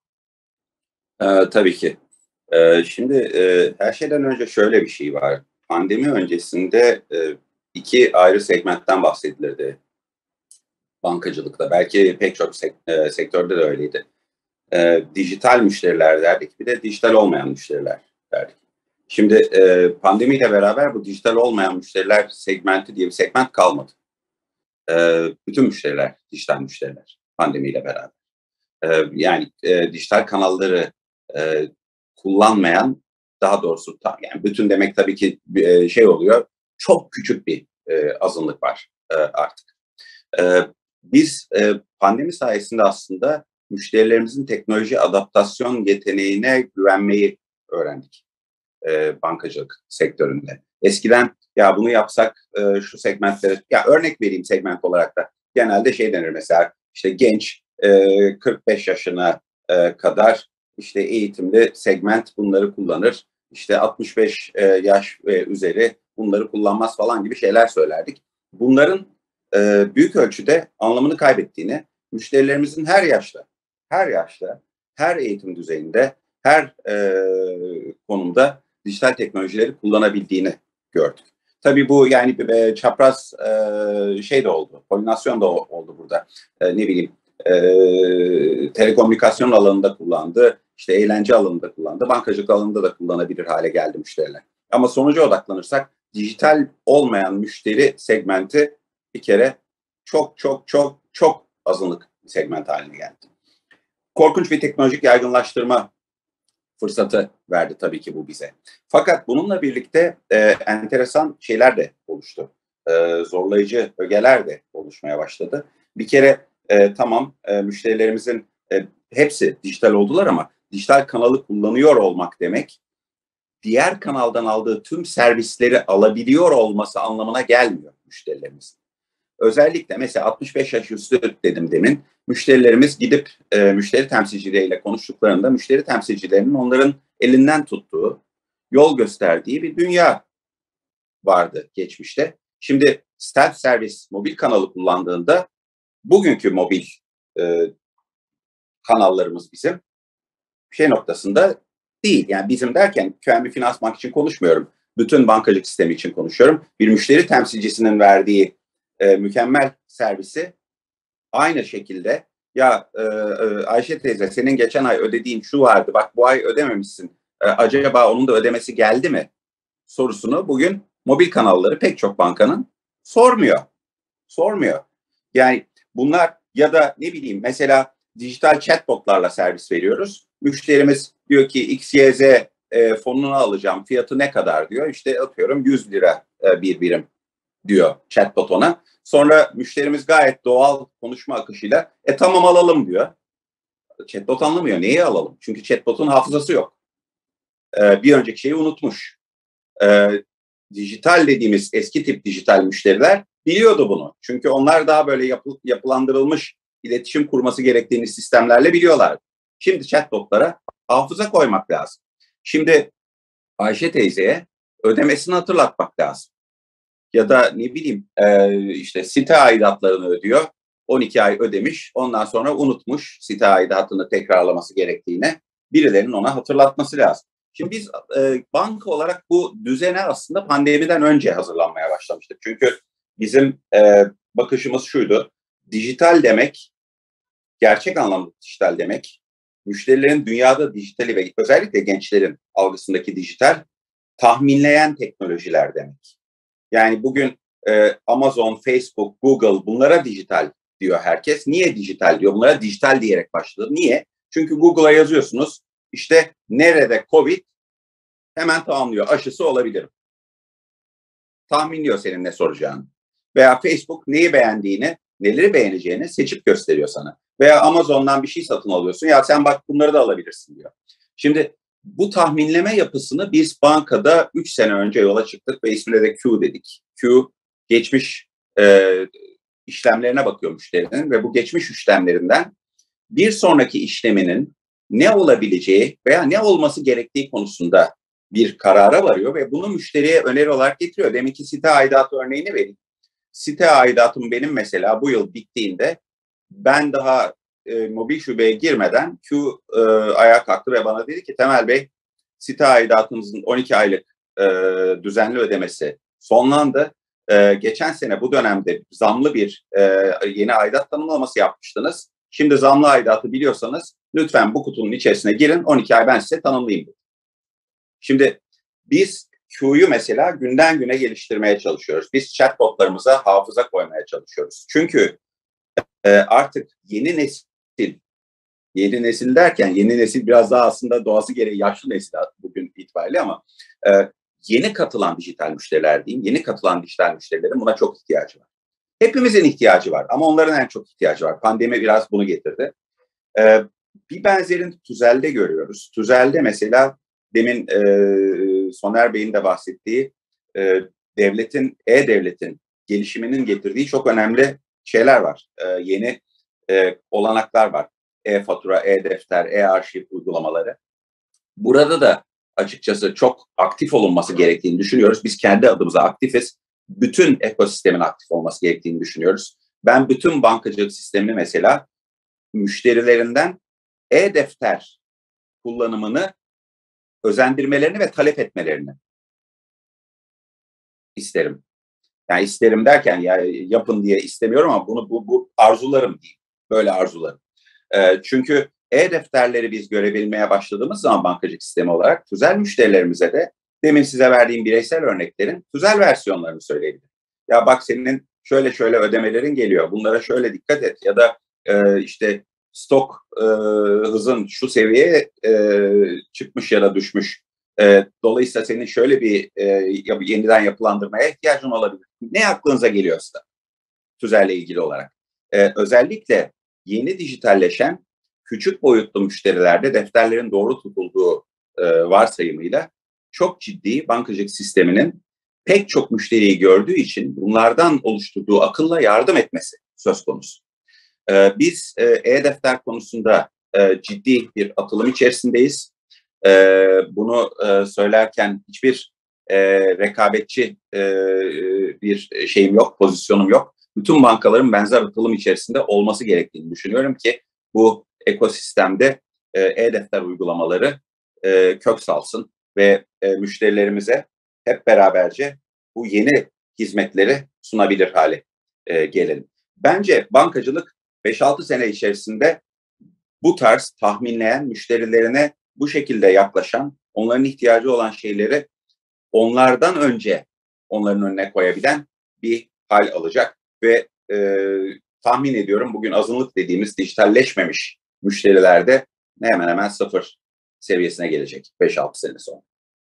Ee, tabii ki. Ee, şimdi e, her şeyden önce şöyle bir şey var. Pandemi öncesinde e, iki ayrı segmentten bahsedilirdi bankacılıkta. Belki pek çok sek- e, sektörde de öyleydi. E, dijital müşteriler derdik, bir de dijital olmayan müşteriler derdik. Şimdi e, pandemiyle beraber bu dijital olmayan müşteriler segmenti diye bir segment kalmadı. E, bütün müşteriler dijital müşteriler pandemiyle beraber. E, yani e, dijital kanalları e, kullanmayan, daha doğrusu yani bütün demek tabii ki e, şey oluyor, çok küçük bir e, azınlık var e, artık. E, biz e, pandemi sayesinde aslında müşterilerimizin teknoloji adaptasyon yeteneğine güvenmeyi öğrendik e, bankacılık sektöründe. Eskiden ya bunu yapsak e, şu segmentlere, ya örnek vereyim segment olarak da genelde şey denir mesela işte genç e, kırk beş yaşına e, kadar işte eğitimli segment bunları kullanır. İşte altmış beş e, yaş ve üzeri bunları kullanmaz falan gibi şeyler söylerdik. Bunların e, büyük ölçüde anlamını kaybettiğini, müşterilerimizin her yaşta, her yaşta, her eğitim düzeyinde, her e, konumda dijital teknolojileri kullanabildiğini gördük. Tabii bu yani e, çapraz e, şey de oldu, koordinasyon da oldu burada. E, ne bileyim, e, telekomünikasyon alanında kullandı, işte eğlence alanında kullandı, bankacılık alanında da kullanabilir hale geldi müşteriler. Ama sonuca odaklanırsak dijital olmayan müşteri segmenti bir kere çok çok çok çok azınlık bir segment haline geldi. Korkunç bir teknolojik yaygınlaştırma fırsatı verdi tabii ki bu bize. Fakat bununla birlikte e, enteresan şeyler de oluştu. E, zorlayıcı ögeler de oluşmaya başladı. Bir kere e, tamam e, müşterilerimizin e, hepsi dijital oldular ama dijital kanalı kullanıyor olmak demek diğer kanaldan aldığı tüm servisleri alabiliyor olması anlamına gelmiyor müşterilerimizin. Özellikle mesela altmış beş yaş üstü dedim demin, müşterilerimiz gidip e, müşteri temsilcileriyle konuştuklarında müşteri temsilcilerinin onların elinden tuttuğu, yol gösterdiği bir dünya vardı geçmişte. Şimdi self servis mobil kanalı kullandığında bugünkü mobil e, kanallarımız bizim şey noktasında değil. Yani bizim derken Q N B Finans Bank için konuşmuyorum. Bütün bankacılık sistemi için konuşuyorum. Bir müşteri temsilcisinin verdiği e, mükemmel servisi aynı şekilde ya e, e, Ayşe teyze senin geçen ay ödediğin şu vardı bak bu ay ödememişsin. E, acaba onun da ödemesi geldi mi? Sorusunu bugün mobil kanalları pek çok bankanın sormuyor. Sormuyor. Yani bunlar ya da ne bileyim mesela dijital chatbotlarla servis veriyoruz. Müşterimiz diyor ki X Y Z e, fonunu alacağım. Fiyatı ne kadar diyor. İşte atıyorum yüz lira e, bir birim diyor chatbot ona. Sonra müşterimiz gayet doğal konuşma akışıyla e tamam alalım diyor. Chatbot anlamıyor. Neyi alalım? Çünkü chatbotun hafızası yok. E, bir önceki şeyi unutmuş. E, dijital dediğimiz eski tip dijital müşteriler biliyordu bunu. Çünkü onlar daha böyle yapı, yapılandırılmış iletişim kurması gerektiğini sistemlerle biliyorlardı. Şimdi chatbotlara hafıza koymak lazım. Şimdi Ayşe teyzeye ödemesini hatırlatmak lazım. Ya da ne bileyim e, işte site aidatlarını ödüyor. on iki ay ödemiş. Ondan sonra unutmuş site aidatını tekrarlaması gerektiğini. Birilerinin ona hatırlatması lazım. Şimdi biz e, banka olarak bu düzene aslında pandemiden önce hazırlanmaya başlamıştık. Çünkü bizim e, bakışımız şuydu. Dijital demek, gerçek anlamda dijital demek, müşterilerin dünyada dijitali ve özellikle gençlerin algısındaki dijital tahminleyen teknolojiler demek. Yani bugün e, Amazon, Facebook, Google bunlara dijital diyor herkes. Niye dijital diyor? Bunlara dijital diyerek başladı. Niye? Çünkü Google'a yazıyorsunuz işte nerede Covid hemen tamamlıyor. Aşısı olabilirim. Tahminliyor senin ne soracağını. Veya Facebook neyi beğendiğini, neleri beğeneceğini seçip gösteriyor sana. Veya Amazon'dan bir şey satın alıyorsun. Ya sen bak bunları da alabilirsin diyor. Şimdi bu tahminleme yapısını biz bankada üç sene önce yola çıktık ve ismine de Q dedik. Q geçmiş e, işlemlerine bakıyor müşterinin ve bu geçmiş işlemlerinden bir sonraki işleminin ne olabileceği veya ne olması gerektiği konusunda bir karara varıyor ve bunu müşteriye öneri olarak getiriyor. Deminki site aidatı örneğini vereyim. Site aidatım benim mesela bu yıl bittiğinde ben daha e, mobil şubeye girmeden Q e, ayağa kalktı ve bana dedi ki Temel Bey site aidatınızın on iki aylık e, düzenli ödemesi sonlandı. E, geçen sene bu dönemde zamlı bir e, yeni aidat tanımlaması yapmıştınız. Şimdi zamlı aidatı biliyorsanız lütfen bu kutunun içerisine girin on iki ay ben size tanımlayayım dedi. Şimdi biz Q'yu mesela günden güne geliştirmeye çalışıyoruz. Biz chatbotlarımıza hafıza koymaya çalışıyoruz. Çünkü e, artık yeni nesil, yeni nesil derken yeni nesil biraz daha aslında doğası gereği yaşlı nesil bugün itibariyle ama e, yeni katılan dijital müşteriler diyeyim, yeni katılan dijital müşterilerin buna çok ihtiyacı var. Hepimizin ihtiyacı var ama onların en çok ihtiyacı var. Pandemi biraz bunu getirdi. E, bir benzerini Tüzel'de görüyoruz. Tüzel'de mesela demin e, Soner Bey'in de bahsettiği e, devletin, e-devletin gelişiminin getirdiği çok önemli şeyler var. E, yeni e, olanaklar var. E-fatura, e-defter, e-arşiv uygulamaları. Burada da açıkçası çok aktif olunması gerektiğini düşünüyoruz. Biz kendi adımıza aktifiz. Bütün ekosistemin aktif olması gerektiğini düşünüyoruz. Ben bütün bankacılık sistemini mesela müşterilerinden e-defter kullanımını özendirmelerini ve talep etmelerini isterim. Yani isterim derken ya yapın diye istemiyorum ama bunu bu, bu arzularım diyeyim. Böyle arzularım. E, çünkü e-defterleri biz görebilmeye başladığımız zaman bankacılık sistemi olarak tüzel müşterilerimize de demin size verdiğim bireysel örneklerin tüzel versiyonlarını söyleyebilirim. Ya bak senin şöyle şöyle ödemelerin geliyor. Bunlara şöyle dikkat et. Ya da e, işte stok e, hızın şu seviyeye e, çıkmış ya da düşmüş. E, dolayısıyla senin şöyle bir e, yeniden yapılandırmaya ihtiyacın olabilir. Ne aklınıza geliyorsa tüzelle ilgili olarak. E, özellikle yeni dijitalleşen küçük boyutlu müşterilerde defterlerin doğru tutulduğu e, varsayımıyla çok ciddi bankacılık sisteminin pek çok müşteriyi gördüğü için bunlardan oluşturduğu akılla yardım etmesi söz konusu. E, biz e, e-defter konusunda e, ciddi bir atılım içerisindeyiz. E, bunu e, söylerken hiçbir e, rekabetçi e, bir şeyim yok, pozisyonum yok. Bütün bankaların benzer atılım içerisinde olması gerektiğini düşünüyorum ki bu ekosistemde e, e-defter uygulamaları e, kök salsın ve e, müşterilerimize hep beraberce bu yeni hizmetleri sunabilir hale e, gelelim. Bence bankacılık beş altı sene içerisinde bu tarz tahminleyen, müşterilerine bu şekilde yaklaşan, onların ihtiyacı olan şeyleri onlardan önce onların önüne koyabilen bir hal alacak ve e, tahmin ediyorum bugün azınlık dediğimiz dijitalleşmemiş müşterilerde hemen hemen sıfır seviyesine gelecek beş altı sene sonra.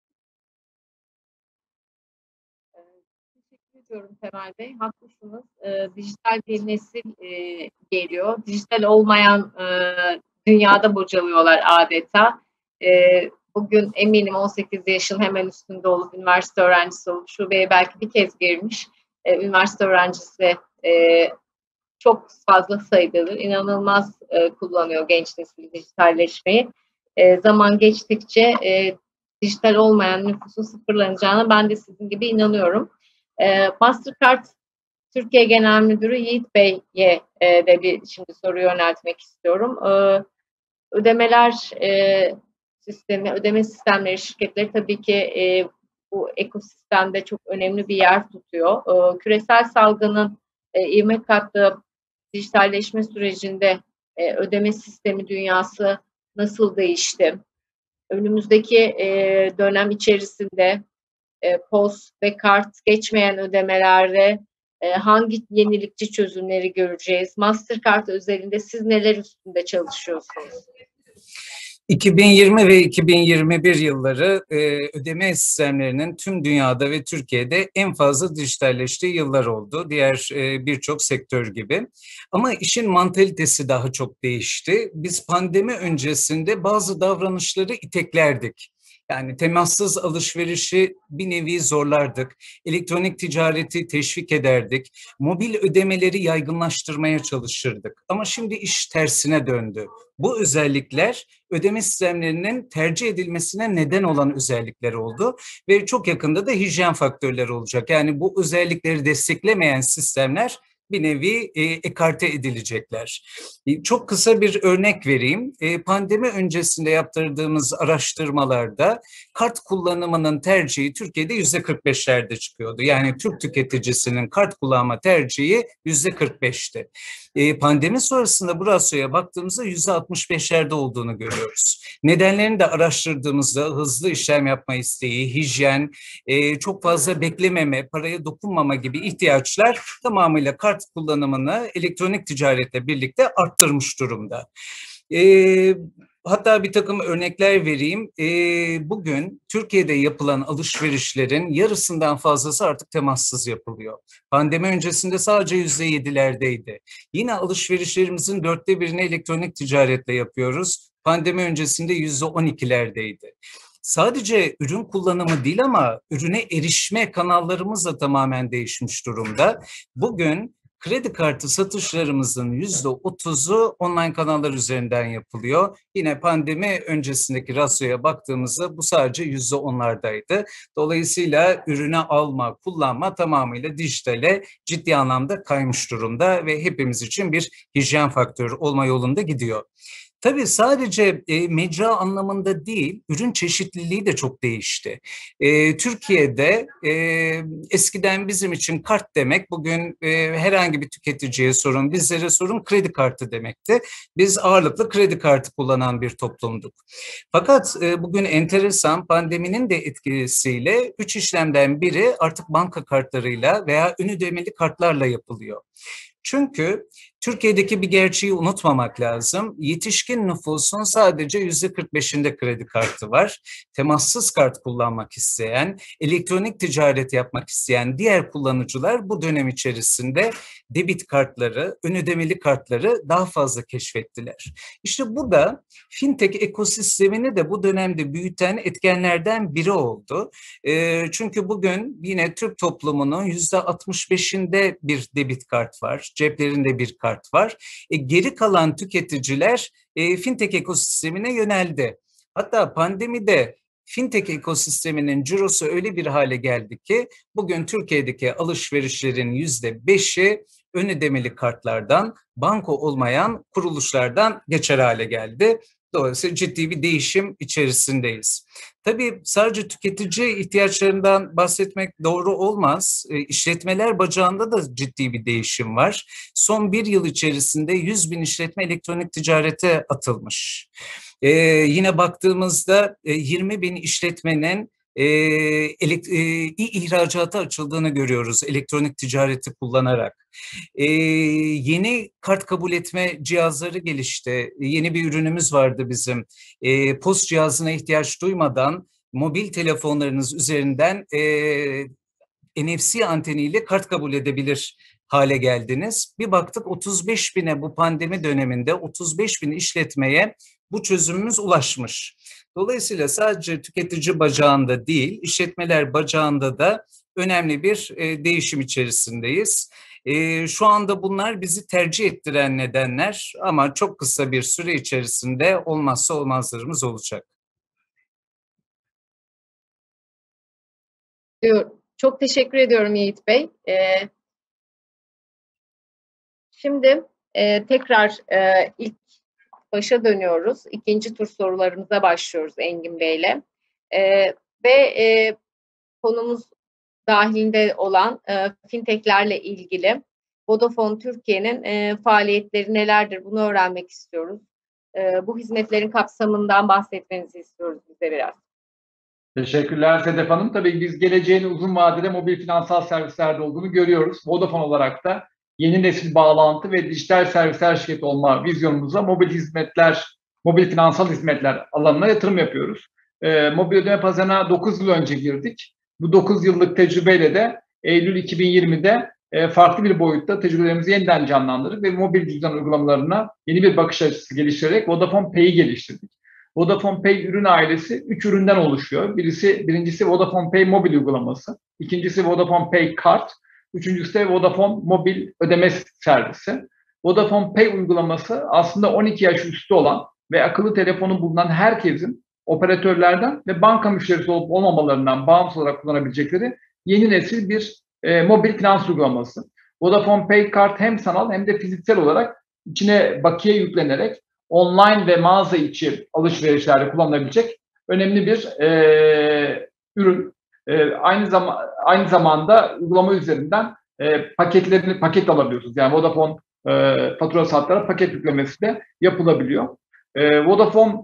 Teşekkür ediyorum Temel Bey. Haklısınız. E, dijital bir nesil e, geliyor. Dijital olmayan e, dünyada bocalıyorlar adeta. E, bugün eminim on sekiz yaşın hemen üstünde olup üniversite öğrencisi olup şubeye belki bir kez girmiş e, üniversite öğrencisi e, çok fazla sayıdadır. İnanılmaz e, kullanıyor genç nesil dijitalleşmeyi. E, zaman geçtikçe e, dijital olmayan nüfusun sıfırlanacağına ben de sizin gibi inanıyorum. E, Mastercard Türkiye Genel Müdürü Yiğit Bey'e e, de bir şimdi soru yöneltmek istiyorum. E, ödemeler e, sistemi, ödeme sistemleri şirketleri tabii ki e, bu ekosistemde çok önemli bir yer tutuyor. E, küresel salgının e, ivme kattığı dijitalleşme sürecinde e, ödeme sistemi dünyası nasıl değişti? Önümüzdeki e, dönem içerisinde e, post ve kart geçmeyen ödemelerde e, hangi yenilikçi çözümleri göreceğiz? Mastercard özelinde siz neler üstünde çalışıyorsunuz? iki bin yirmi ve iki bin yirmi bir yılları e, ödeme sistemlerinin tüm dünyada ve Türkiye'de en fazla dijitalleştiği yıllar oldu. Diğer e, birçok sektör gibi. Ama işin mantalitesi daha çok değişti. Biz pandemi öncesinde bazı davranışları iteklerdik. Yani temassız alışverişi bir nevi zorlardık. Elektronik ticareti teşvik ederdik. Mobil ödemeleri yaygınlaştırmaya çalışırdık. Ama şimdi iş tersine döndü. Bu özellikler ödeme sistemlerinin tercih edilmesine neden olan özellikler oldu ve çok yakında da hijyen faktörleri olacak. Yani bu özellikleri desteklemeyen sistemler bir nevi e, ekarte edilecekler. E, çok kısa bir örnek vereyim. E, pandemi öncesinde yaptırdığımız araştırmalarda kart kullanımının tercihi Türkiye'de yüzde kırk beşlerde çıkıyordu. Yani Türk tüketicisinin kart kullanma tercihi yüzde kırk beşti. E, pandemi sonrasında bu rasyoya baktığımızda yüzde altmış beşlerde olduğunu görüyoruz. Nedenlerini de araştırdığımızda hızlı işlem yapma isteği, hijyen, e, çok fazla beklememe, paraya dokunmama gibi ihtiyaçlar tamamıyla kart kullanımını elektronik ticaretle birlikte arttırmış durumda. E, hatta bir takım örnekler vereyim. E, bugün Türkiye'de yapılan alışverişlerin yarısından fazlası artık temassız yapılıyor. Pandemi öncesinde sadece yüzde yedilerdeydi. Yine alışverişlerimizin dörtte birini elektronik ticaretle yapıyoruz. Pandemi öncesinde yüzde on ikilerdeydi. Sadece ürün kullanımı değil ama ürüne erişme kanallarımız da tamamen değişmiş durumda. Bugün kredi kartı satışlarımızın yüzde otuzu online kanallar üzerinden yapılıyor. Yine pandemi öncesindeki rasyoya baktığımızda bu sadece yüzde onlardaydı. Dolayısıyla ürüne alma, kullanma tamamıyla dijitale ciddi anlamda kaymış durumda ve hepimiz için bir hijyen faktörü olma yolunda gidiyor. Tabii sadece e, mecra anlamında değil, ürün çeşitliliği de çok değişti. E, Türkiye'de e, eskiden bizim için kart demek, bugün e, herhangi bir tüketiciye sorun, bizlere sorun kredi kartı demekti. Biz ağırlıklı kredi kartı kullanan bir toplumduk. Fakat e, bugün enteresan, pandeminin de etkisiyle üç işlemden biri artık banka kartlarıyla veya ön ödemeli kartlarla yapılıyor. Çünkü Türkiye'deki bir gerçeği unutmamak lazım. Yetişkin nüfusun sadece yüzde kırk beşinde kredi kartı var. Temassız kart kullanmak isteyen, elektronik ticaret yapmak isteyen diğer kullanıcılar bu dönem içerisinde debit kartları, ön ödemeli kartları daha fazla keşfettiler. İşte bu da fintech ekosistemini de bu dönemde büyüten etkenlerden biri oldu. E, çünkü bugün yine Türk toplumunun yüzde altmış beşinde bir debit kart var, ceplerinde bir kart var. E, geri kalan tüketiciler e, fintech ekosistemine yöneldi. Hatta pandemide fintech ekosisteminin cirosu öyle bir hale geldi ki bugün Türkiye'deki alışverişlerin yüzde beşi ön ödemeli kartlardan, banko olmayan kuruluşlardan geçer hale geldi. Dolayısıyla ciddi bir değişim içerisindeyiz. Tabii sadece tüketici ihtiyaçlarından bahsetmek doğru olmaz. E, işletmeler bacağında da ciddi bir değişim var. Son bir yıl içerisinde yüz bin işletme elektronik ticarete atılmış. E, yine baktığımızda e, yirmi bin işletmenin e, elekt, e, ihracata açıldığını görüyoruz elektronik ticareti kullanarak. Ee, yeni kart kabul etme cihazları gelişti. Yeni bir ürünümüz vardı bizim. Ee, post cihazına ihtiyaç duymadan mobil telefonlarınız üzerinden e, N F C anteniyle kart kabul edebilir hale geldiniz. Bir baktık otuz beş bine bu pandemi döneminde otuz beş bin işletmeye bu çözümümüz ulaşmış. Dolayısıyla sadece tüketici bacağında değil, işletmeler bacağında da önemli bir e, değişim içerisindeyiz. E, şu anda bunlar bizi tercih ettiren nedenler ama çok kısa bir süre içerisinde olmazsa olmazlarımız olacak. Çok teşekkür ediyorum Yiğit Bey. Ee, şimdi e, tekrar e, ilk başa dönüyoruz. İkinci tur sorularımıza başlıyoruz Engin Bey'le. Ee, ve e, konumuz dahilinde olan e, fintechlerle ilgili Vodafone Türkiye'nin e, faaliyetleri nelerdir bunu öğrenmek istiyoruz. E, bu hizmetlerin kapsamından bahsetmenizi istiyoruz bize biraz. Teşekkürler Sedef Hanım. Tabii biz geleceğin uzun vadede mobil finansal servislerde olduğunu görüyoruz. Vodafone olarak da yeni nesil bağlantı ve dijital servisler şirketi olma vizyonumuzla mobil hizmetler, mobil finansal hizmetler alanına yatırım yapıyoruz. E, mobil ödeme pazarına dokuz yıl önce girdik. Bu dokuz yıllık tecrübeyle de Eylül iki bin yirmide e, farklı bir boyutta tecrübelerimizi yeniden canlandırdık ve mobil cüzdan uygulamalarına yeni bir bakış açısı geliştirerek Vodafone Pay'i geliştirdik. Vodafone Pay ürün ailesi üç üründen oluşuyor. Birisi, birincisi Vodafone Pay mobil uygulaması, ikincisi Vodafone Pay kart, üçüncüsü de Vodafone mobil ödeme servisi. Vodafone Pay uygulaması aslında on iki yaş üstü olan ve akıllı telefonu bulunan herkesin operatörlerden ve banka müşterisi olup olmamalarından bağımsız olarak kullanabilecekleri yeni nesil bir e, mobil finans uygulaması. Vodafone Pay kart hem sanal hem de fiziksel olarak içine bakiye yüklenerek online ve mağaza içi alışverişlerde kullanılabilecek önemli bir e, ürün. E, aynı zaman aynı zamanda uygulama üzerinden e, paketlerini paket alabiliyorsunuz. Yani Vodafone e, fatura hatlara paket yüklemesi de yapılabiliyor. E, Vodafone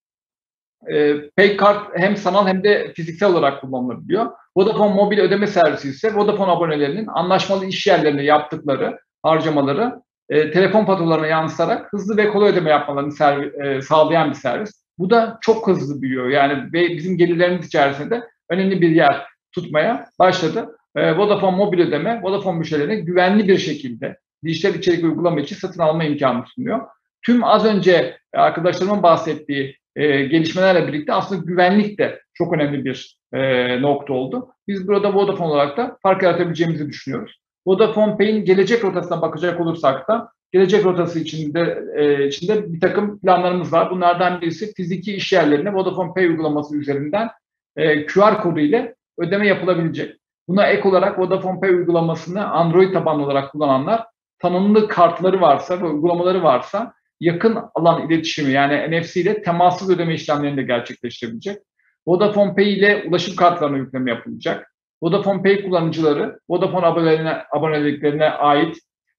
e, Pay kart hem sanal hem de fiziksel olarak kullanılabiliyor. Vodafone mobil ödeme servisi ise Vodafone abonelerinin anlaşmalı iş yerlerinde yaptıkları harcamaları E, telefon faturalarına yansıtarak hızlı ve kolay ödeme yapmalarını servis, e, sağlayan bir servis. Bu da çok hızlı büyüyor. Yani ve bizim gelirlerimiz içerisinde önemli bir yer tutmaya başladı. E, Vodafone mobil ödeme, Vodafone müşterilerine güvenli bir şekilde dijital içerik uygulama için satın alma imkanı sunuyor. Tüm az önce arkadaşlarımın bahsettiği e, gelişmelerle birlikte aslında güvenlik de çok önemli bir e, nokta oldu. Biz burada Vodafone olarak da fark yaratabileceğimizi düşünüyoruz. Vodafone Pay'in gelecek rotasına bakacak olursak da gelecek rotası içinde, e, içinde bir takım planlarımız var. Bunlardan birisi fiziki iş yerlerine Vodafone Pay uygulaması üzerinden e, Q R kodu ile ödeme yapılabilecek. Buna ek olarak Vodafone Pay uygulamasını Android tabanlı olarak kullananlar tanımlı kartları varsa ve uygulamaları varsa yakın alan iletişimi yani N F C ile temassız ödeme işlemlerini de gerçekleştirebilecek. Vodafone Pay ile ulaşım kartlarına yükleme yapılacak. Vodafone Pay kullanıcıları Vodafone abonelerine, aboneliklerine ait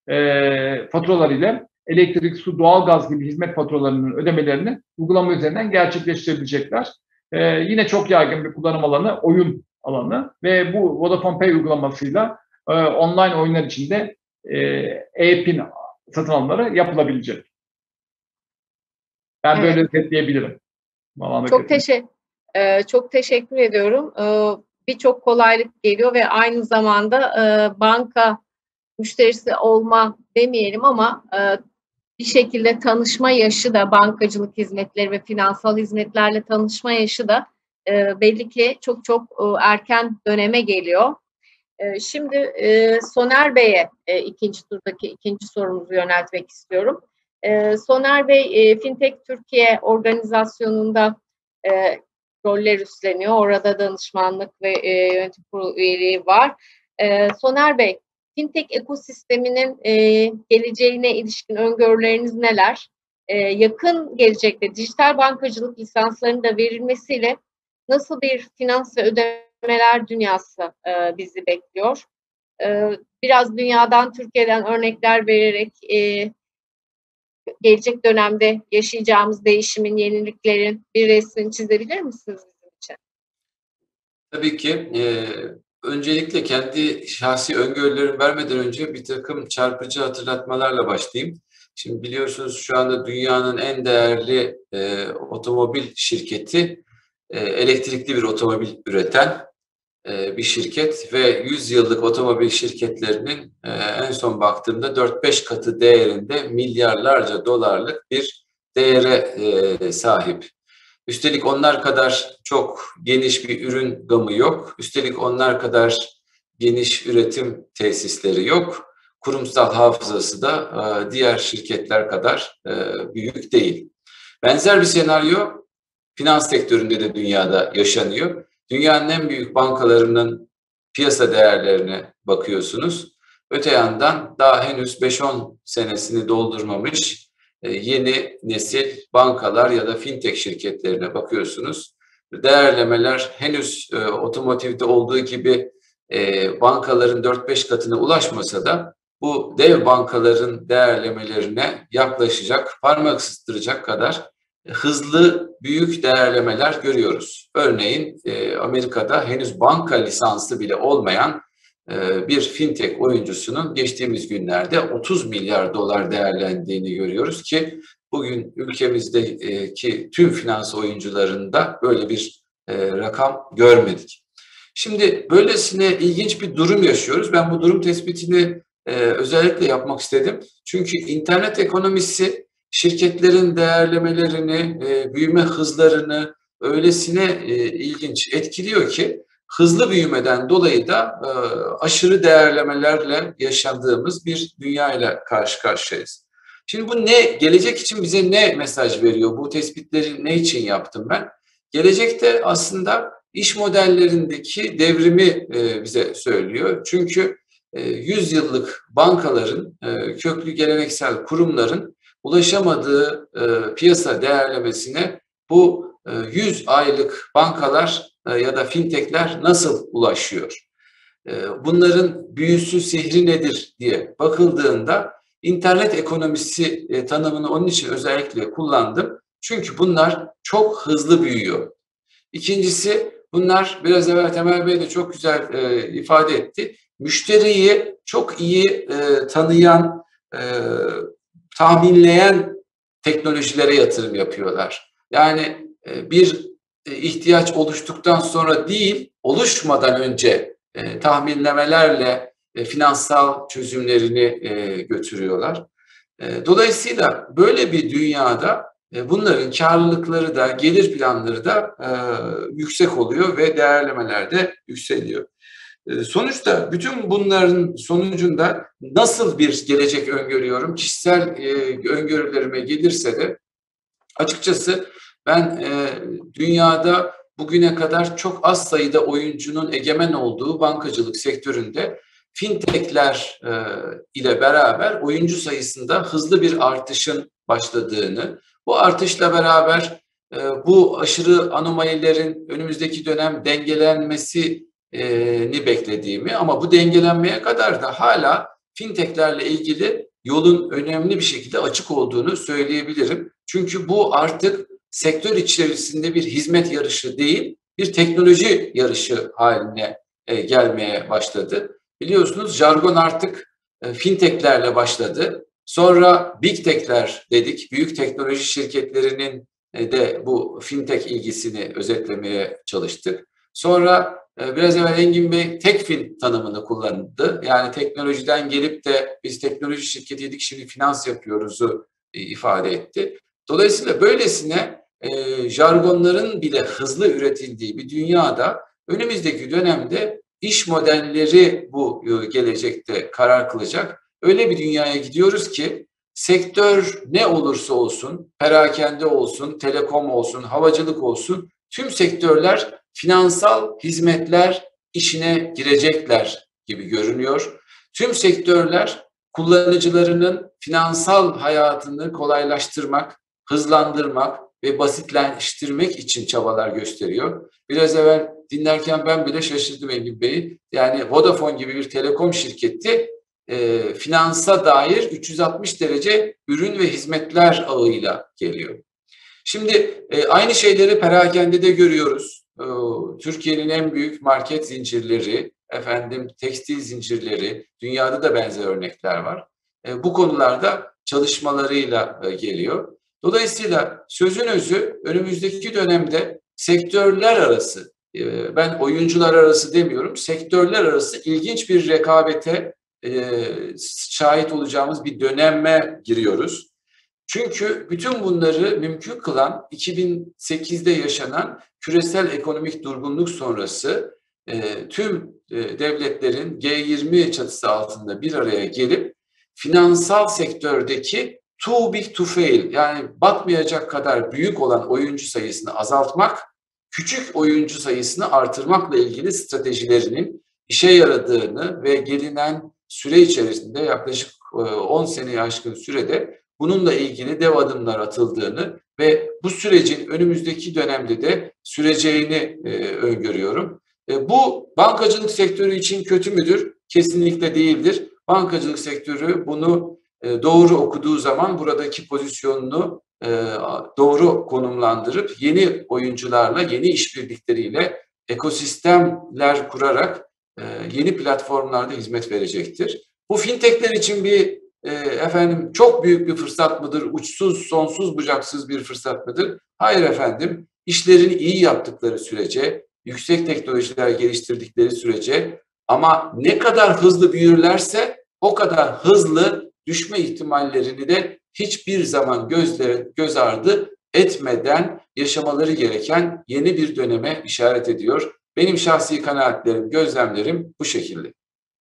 e, faturalar ile elektrik, su, doğalgaz gibi hizmet faturalarının ödemelerini uygulama üzerinden gerçekleştirebilecekler. E, yine çok yaygın bir kullanım alanı oyun alanı ve bu Vodafone Pay uygulamasıyla e, online oyunlar içinde e, e-pin satın alımları yapılabilecek. Ben evet. böyle özetleyebilirim. Çok teşekkür, e, çok teşekkür ediyorum. E, Birçok kolaylık geliyor ve aynı zamanda e, banka müşterisi olma demeyelim ama e, bir şekilde tanışma yaşı da bankacılık hizmetleri ve finansal hizmetlerle tanışma yaşı da e, belli ki çok çok e, erken döneme geliyor. E, şimdi e, Soner Bey'e e, ikinci turdaki ikinci sorumuzu yöneltmek istiyorum. E, Soner Bey e, Fintech Türkiye organizasyonunda e, roller üstleniyor. Orada danışmanlık ve e, yönetim kurulu üyeliği var. E, Soner Bey, Fintech ekosisteminin e, geleceğine ilişkin öngörüleriniz neler? E, yakın gelecekte dijital bankacılık lisanslarının da verilmesiyle nasıl bir finans ve ödemeler dünyası e, bizi bekliyor? E, biraz dünyadan, Türkiye'den örnekler vererek e, gelecek dönemde yaşayacağımız değişimin, yeniliklerin bir resmini çizebilir misiniz bizim için? Tabii ki. E, öncelikle kendi şahsi öngörülerimi vermeden önce bir takım çarpıcı hatırlatmalarla başlayayım. Şimdi biliyorsunuz şu anda dünyanın en değerli e, otomobil şirketi e, elektrikli bir otomobil üreten e, bir şirket ve yüz yıllık otomobil şirketlerinin e, en son baktığımda dört beş katı değerinde milyarlarca dolarlık bir değere e, sahip. Üstelik onlar kadar çok geniş bir ürün gamı yok. Üstelik onlar kadar geniş üretim tesisleri yok. Kurumsal hafızası da diğer şirketler kadar büyük değil. Benzer bir senaryo finans sektöründe de dünyada yaşanıyor. Dünyanın en büyük bankalarının piyasa değerlerine bakıyorsunuz. Öte yandan daha henüz beş on senesini doldurmamış yeni nesil bankalar ya da fintech şirketlerine bakıyorsunuz. Değerlemeler henüz e, otomotivde olduğu gibi e, bankaların dört beş katına ulaşmasa da bu dev bankaların değerlemelerine yaklaşacak, parmak ısıttıracak kadar hızlı, büyük değerlemeler görüyoruz. Örneğin e, Amerika'da henüz banka lisansı bile olmayan bir fintech oyuncusunun geçtiğimiz günlerde otuz milyar dolar değerlendiğini görüyoruz ki bugün ülkemizdeki tüm finans oyuncularında böyle bir rakam görmedik. Şimdi böylesine ilginç bir durum yaşıyoruz. Ben bu durum tespitini özellikle yapmak istedim. Çünkü internet ekonomisi şirketlerin değerlemelerini, büyüme hızlarını öylesine ilginç etkiliyor ki hızlı büyümeden dolayı da e, aşırı değerlemelerle yaşadığımız bir dünya ile karşı karşıyayız. Şimdi bu ne, gelecek için bize ne mesaj veriyor? Bu tespitleri ne için yaptım ben? Gelecekte aslında iş modellerindeki devrimi e, bize söylüyor. Çünkü e, yüz yıllık bankaların, e, köklü geleneksel kurumların ulaşamadığı e, piyasa değerlemesine bu e, yüz aylık bankalar ya da fintechler nasıl ulaşıyor? Bunların büyüsü, sihri nedir diye bakıldığında internet ekonomisi tanımını onun için özellikle kullandım. Çünkü bunlar çok hızlı büyüyor. İkincisi, bunlar biraz evvel Temel Bey de çok güzel ifade etti. Müşteriyi çok iyi tanıyan, tahminleyen teknolojilere yatırım yapıyorlar. Yani bir ihtiyaç oluştuktan sonra değil, oluşmadan önce e, tahminlemelerle e, finansal çözümlerini e, götürüyorlar. E, dolayısıyla böyle bir dünyada e, bunların karlılıkları da, gelir planları da e, yüksek oluyor ve değerlemeler de yükseliyor. E, sonuçta bütün bunların sonucunda nasıl bir gelecek öngörüyorum? Kişisel e, öngörülerime gelirse de açıkçası ben e, dünyada bugüne kadar çok az sayıda oyuncunun egemen olduğu bankacılık sektöründe fintechler e, ile beraber oyuncu sayısında hızlı bir artışın başladığını, bu artışla beraber e, bu aşırı anomalilerin önümüzdeki dönem dengelenmesini beklediğimi ama bu dengelenmeye kadar da hala fintechlerle ilgili yolun önemli bir şekilde açık olduğunu söyleyebilirim. Çünkü bu artık sektör içerisinde bir hizmet yarışı değil, bir teknoloji yarışı haline e, gelmeye başladı. Biliyorsunuz jargon artık e, fintechlerle başladı. Sonra big tech'ler dedik. Büyük teknoloji şirketlerinin e, de bu fintech ilgisini özetlemeye çalıştık. Sonra e, biraz evvel Engin Bey tekfin tanımını kullandı. Yani teknolojiden gelip de biz teknoloji şirketiydik şimdi finans yapıyoruz'u e, ifade etti. Dolayısıyla böylesine e, jargonların bile hızlı üretildiği bir dünyada önümüzdeki dönemde iş modelleri bu e, gelecekte karar kılacak. Öyle bir dünyaya gidiyoruz ki sektör ne olursa olsun, perakende olsun, telekom olsun, havacılık olsun, tüm sektörler finansal hizmetler işine girecekler gibi görünüyor. Tüm sektörler kullanıcılarının finansal hayatını kolaylaştırmak, hızlandırmak ve basitleştirmek için çabalar gösteriyor. Biraz evvel dinlerken ben bile şaşırdım Engin Bey'i. Yani Vodafone gibi bir telekom şirketi e, finansa dair üç yüz altmış derece ürün ve hizmetler ağıyla geliyor. Şimdi e, aynı şeyleri perakendede görüyoruz. E, Türkiye'nin en büyük market zincirleri, efendim tekstil zincirleri, dünyada da benzer örnekler var. E, bu konularda çalışmalarıyla e, geliyor. Dolayısıyla sözün özü önümüzdeki dönemde sektörler arası, e, ben oyuncular arası demiyorum, sektörler arası ilginç bir rekabete e, şahit olacağımız bir döneme giriyoruz. Çünkü bütün bunları mümkün kılan iki bin sekizde yaşanan küresel ekonomik durgunluk sonrası e, tüm e, devletlerin G yirmi çatısı altında bir araya gelip finansal sektördeki too big to fail yani batmayacak kadar büyük olan oyuncu sayısını azaltmak, küçük oyuncu sayısını artırmakla ilgili stratejilerinin işe yaradığını ve gelinen süre içerisinde yaklaşık on seneye aşkın sürede bununla ilgili dev adımlar atıldığını ve bu sürecin önümüzdeki dönemde de süreceğini e, öngörüyorum. E, bu bankacılık sektörü için kötü müdür? Kesinlikle değildir. Bankacılık sektörü bunu e, doğru okuduğu zaman buradaki pozisyonunu e, doğru konumlandırıp yeni oyuncularla, yeni işbirlikleriyle ekosistemler kurarak e, yeni platformlarda hizmet verecektir. Bu fintechler için bir E, efendim çok büyük bir fırsat mıdır? Uçsuz, sonsuz, bucaksız bir fırsat mıdır? Hayır efendim. İşlerini iyi yaptıkları sürece, yüksek teknolojiler geliştirdikleri sürece ama ne kadar hızlı büyürlerse o kadar hızlı düşme ihtimallerini de hiçbir zaman gözle, göz ardı etmeden yaşamaları gereken yeni bir döneme işaret ediyor. Benim şahsi kanaatlerim, gözlemlerim bu şekilde.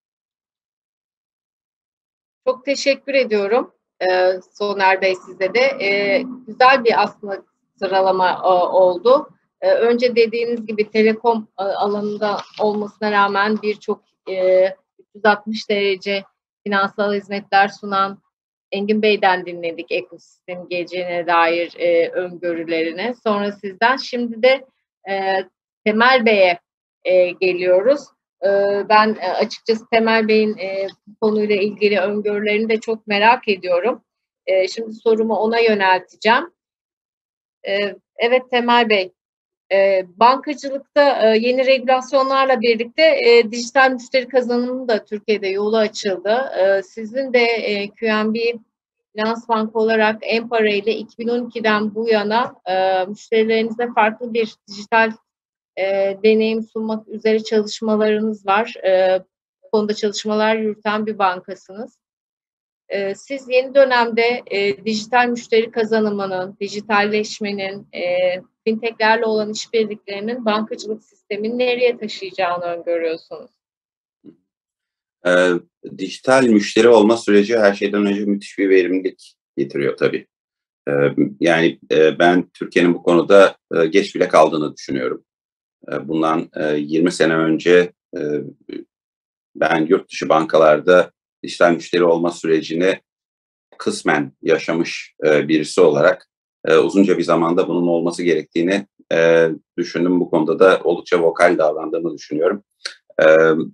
Çok teşekkür ediyorum ee, Soner Bey size de. Ee, güzel bir aslında sıralama e, oldu. Ee, önce dediğiniz gibi telekom e, alanında olmasına rağmen birçok e, üç yüz altmış derece finansal hizmetler sunan Engin Bey'den dinledik ekosistem geleceğine dair e, öngörülerini. Sonra sizden şimdi de e, Temel Bey'e e, geliyoruz. Ben açıkçası Temel Bey'in bu konuyla ilgili öngörülerini de çok merak ediyorum. Şimdi sorumu ona yönelteceğim. Evet Temel Bey, bankacılıkta yeni regülasyonlarla birlikte dijital müşteri kazanımının da Türkiye'de yolu açıldı. Sizin de Q N B Finans Bank olarak Empara ile iki bin on ikiden bu yana müşterilerinize farklı bir dijital E, deneyim sunmak üzere çalışmalarınız var. E, bu konuda çalışmalar yürüten bir bankasınız. E, siz yeni dönemde e, dijital müşteri kazanımının, dijitalleşmenin, e, fintechlerle olan işbirliklerinin bankacılık sistemini nereye taşıyacağını öngörüyorsunuz? E, dijital müşteri olma süreci her şeyden önce müthiş bir verimlilik getiriyor tabii. E, yani e, ben Türkiye'nin bu konuda e, geç bile kaldığını düşünüyorum. Bundan yirmi sene önce ben yurt dışı bankalarda dijital müşteri olma sürecini kısmen yaşamış e, birisi olarak e, uzunca bir zamanda bunun olması gerektiğini e, düşündüm. Bu konuda da oldukça vokal davrandığımı düşünüyorum. E,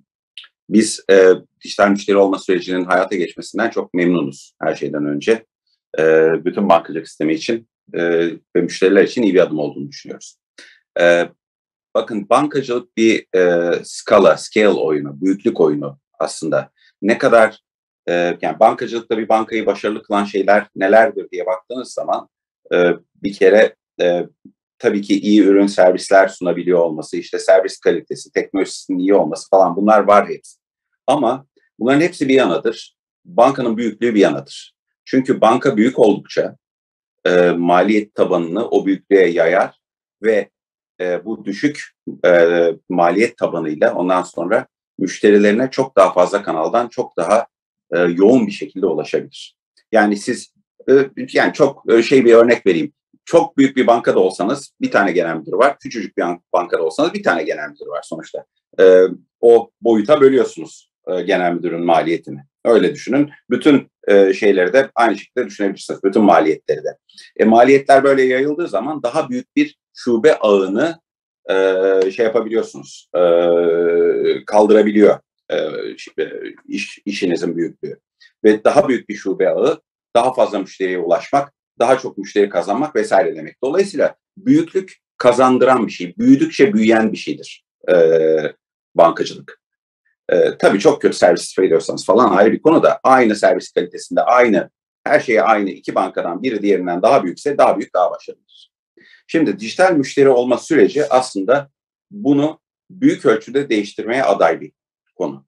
biz e, dijital müşteri olma sürecinin hayata geçmesinden çok memnunuz her şeyden önce. E, bütün bankacılık sistemi için e, ve müşteriler için iyi bir adım olduğunu düşünüyoruz. E, bakın bankacılık bir e, skala, scale oyunu, büyüklük oyunu aslında. Ne kadar e, yani bankacılıkta bir bankayı başarılı kılan şeyler nelerdir diye baktığınız zaman e, bir kere e, tabii ki iyi ürün servisler sunabiliyor olması, işte servis kalitesi, teknolojisinin iyi olması falan bunlar var hepsi. Ama bunların hepsi bir yanadır. Bankanın büyüklüğü bir yanadır. Çünkü banka büyük oldukça e, maliyet tabanını o büyüklüğe yayar ve e, bu düşük e, maliyet tabanıyla ondan sonra müşterilerine çok daha fazla kanaldan çok daha e, yoğun bir şekilde ulaşabilir. Yani siz e, yani çok e, şey bir örnek vereyim. Çok büyük bir bankada olsanız bir tane genel müdür var. Küçücük bir bankada olsanız bir tane genel müdür var sonuçta. E, o boyuta bölüyorsunuz e, genel müdürün maliyetini. Öyle düşünün. Bütün e, şeyleri de aynı şekilde düşünebilirsiniz. Bütün maliyetleri de. E, maliyetler böyle yayıldığı zaman daha büyük bir şube ağını e, şey yapabiliyorsunuz. E, kaldırabiliyor e, iş, işinizin büyüklüğü. Ve daha büyük bir şube ağı, daha fazla müşteriye ulaşmak, daha çok müşteri kazanmak vesaire demek. Dolayısıyla büyüklük kazandıran bir şey. Büyüdükçe büyüyen bir şeydir e, bankacılık. E, tabii çok kötü servis veriyorsanız falan ayrı bir konu da aynı servis kalitesinde aynı, her şeye aynı iki bankadan biri diğerinden daha büyükse daha büyük daha başarılıdır. Şimdi dijital müşteri olma süreci aslında bunu büyük ölçüde değiştirmeye aday bir konu.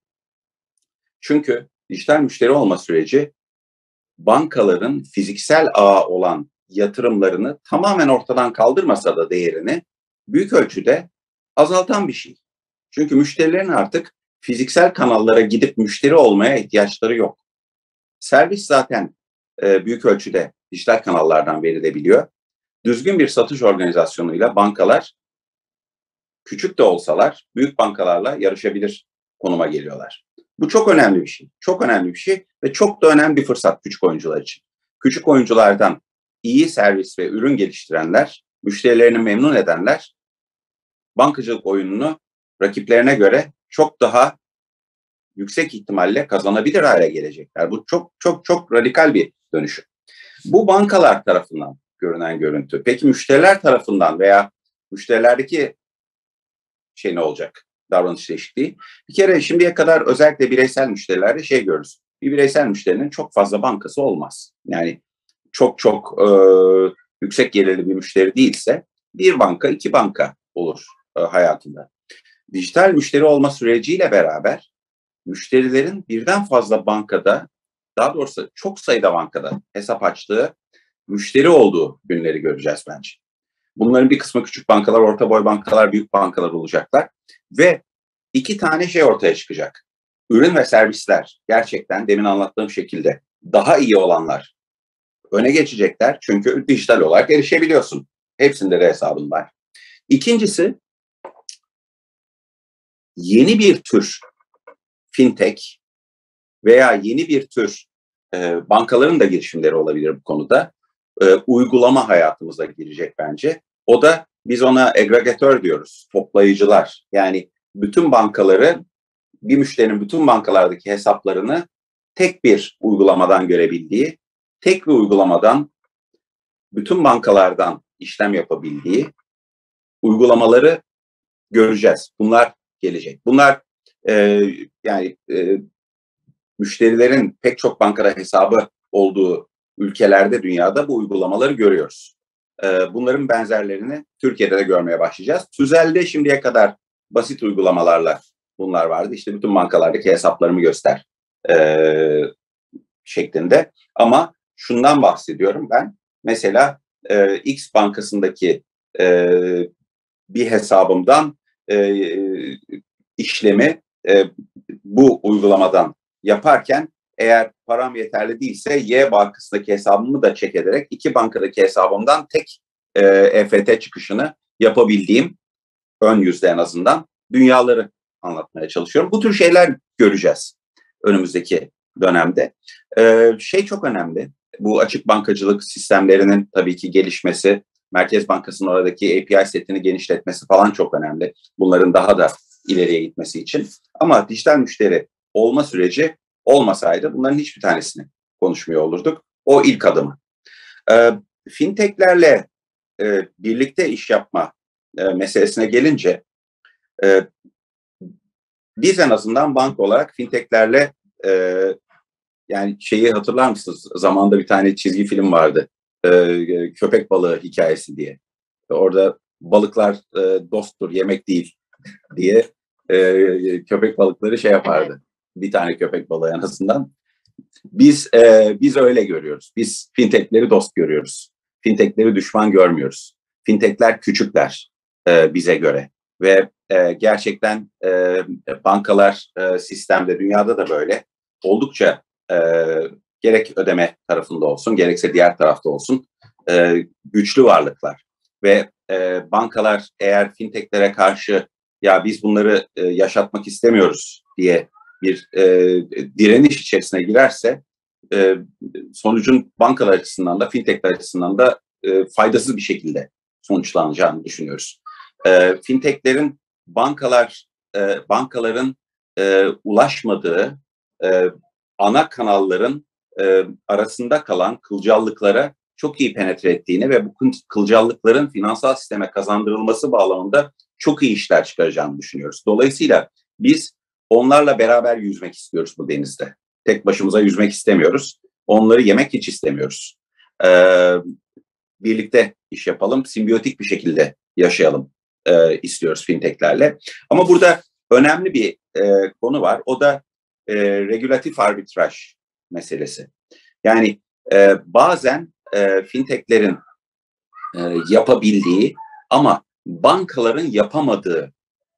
Çünkü dijital müşteri olma süreci bankaların fiziksel ağa olan yatırımlarını tamamen ortadan kaldırmasa da değerini büyük ölçüde azaltan bir şey. Çünkü müşterilerin artık fiziksel kanallara gidip müşteri olmaya ihtiyaçları yok. Servis zaten e, büyük ölçüde dijital kanallardan verilebiliyor. Düzgün bir satış organizasyonuyla bankalar küçük de olsalar büyük bankalarla yarışabilir konuma geliyorlar. Bu çok önemli bir şey. Çok önemli bir şey ve çok da önemli bir fırsat küçük oyuncular için. Küçük oyunculardan iyi servis ve ürün geliştirenler, müşterilerini memnun edenler bankacılık oyununu rakiplerine göre çok daha yüksek ihtimalle kazanabilir hale gelecekler. Bu çok çok çok radikal bir dönüşüm. Bu bankalar tarafından görünen görüntü. Peki müşteriler tarafından veya müşterilerdeki şey ne olacak? Davranış değişikliği. Bir kere şimdiye kadar özellikle bireysel müşterilerde şey görürüz. Bir bireysel müşterinin çok fazla bankası olmaz. Yani çok çok e, yüksek gelirli bir müşteri değilse bir banka, iki banka olur e, hayatında. Dijital müşteri olma süreciyle beraber müşterilerin birden fazla bankada, daha doğrusu çok sayıda bankada hesap açtığı müşteri olduğu günleri göreceğiz bence. Bunların bir kısmı küçük bankalar, orta boy bankalar, büyük bankalar olacaklar. Ve iki tane şey ortaya çıkacak. Ürün ve servisler gerçekten demin anlattığım şekilde daha iyi olanlar öne geçecekler. Çünkü dijital olarak erişebiliyorsun. Hepsinde de hesabın var. İkincisi, yeni bir tür fintech veya yeni bir tür e, bankaların da girişimleri olabilir bu konuda. E, uygulama hayatımıza girecek bence. O da biz ona agregatör diyoruz, toplayıcılar. Yani bütün bankaları, bir müşterinin bütün bankalardaki hesaplarını tek bir uygulamadan görebildiği, tek bir uygulamadan bütün bankalardan işlem yapabildiği uygulamaları göreceğiz. Bunlar gelecek. Bunlar e, yani e, müşterilerin pek çok bankada hesabı olduğu ülkelerde dünyada bu uygulamaları görüyoruz. E, bunların benzerlerini Türkiye'de de görmeye başlayacağız. Tüzel'de şimdiye kadar basit uygulamalarla bunlar vardı. İşte bütün bankalardaki hesaplarımı göster e, şeklinde. Ama şundan bahsediyorum ben. Mesela e, X bankasındaki e, bir hesabımdan e, işlemi e, bu uygulamadan yaparken eğer param yeterli değilse Y bankasındaki hesabımı da check ederek iki bankadaki hesabımdan tek e, E F T çıkışını yapabildiğim ön yüzde en azından dünyaları anlatmaya çalışıyorum. Bu tür şeyler göreceğiz önümüzdeki dönemde. Ee, şey çok önemli. bu açık bankacılık sistemlerinin tabii ki gelişmesi, Merkez Bankası'nın oradaki A P I setini genişletmesi falan çok önemli. Bunların daha da ileriye gitmesi için. Ama dijital müşteri olma süreci olmasaydı bunların hiçbir tanesini konuşmuyor olurduk. O ilk adımı. E, fintechlerle e, birlikte iş yapma e, meselesine gelince e, biz en azından bank olarak fintechlerle e, yani şeyi hatırlar mısınız? Zamanında bir tane çizgi film vardı. E, köpek balığı hikayesi diye. Orada balıklar e, dosttur, yemek değil diye e, köpek balıkları şey yapardı. Evet. Bir tane köpek balığı en azından. Biz e, biz öyle görüyoruz. Biz fintechleri dost görüyoruz. Fintechleri düşman görmüyoruz. Fintechler küçükler e, bize göre. Ve e, gerçekten e, bankalar e, sistemde, dünyada da böyle oldukça e, gerek ödeme tarafında olsun, gerekse diğer tarafta olsun e, güçlü varlıklar. Ve e, bankalar eğer fintechlere karşı ya biz bunları e, yaşatmak istemiyoruz diye bir e, direniş içerisine girerse e, sonucun bankalar açısından da fintechler açısından da e, faydasız bir şekilde sonuçlanacağını düşünüyoruz. E, fintechlerin bankalar e, bankaların e, ulaşmadığı e, ana kanalların e, arasında kalan kılcallıklara çok iyi penetre ettiğini ve bu kılcallıkların finansal sisteme kazandırılması bağlamında çok iyi işler çıkaracağını düşünüyoruz. Dolayısıyla biz onlarla beraber yüzmek istiyoruz bu denizde. Tek başımıza yüzmek istemiyoruz. Onları yemek hiç istemiyoruz. Ee, birlikte iş yapalım, simbiyotik bir şekilde yaşayalım e, istiyoruz fintechlerle. Ama burada önemli bir e, konu var. O da e, regülatif arbitraj meselesi. Yani e, bazen e, fintechlerin e, yapabildiği ama bankaların yapamadığı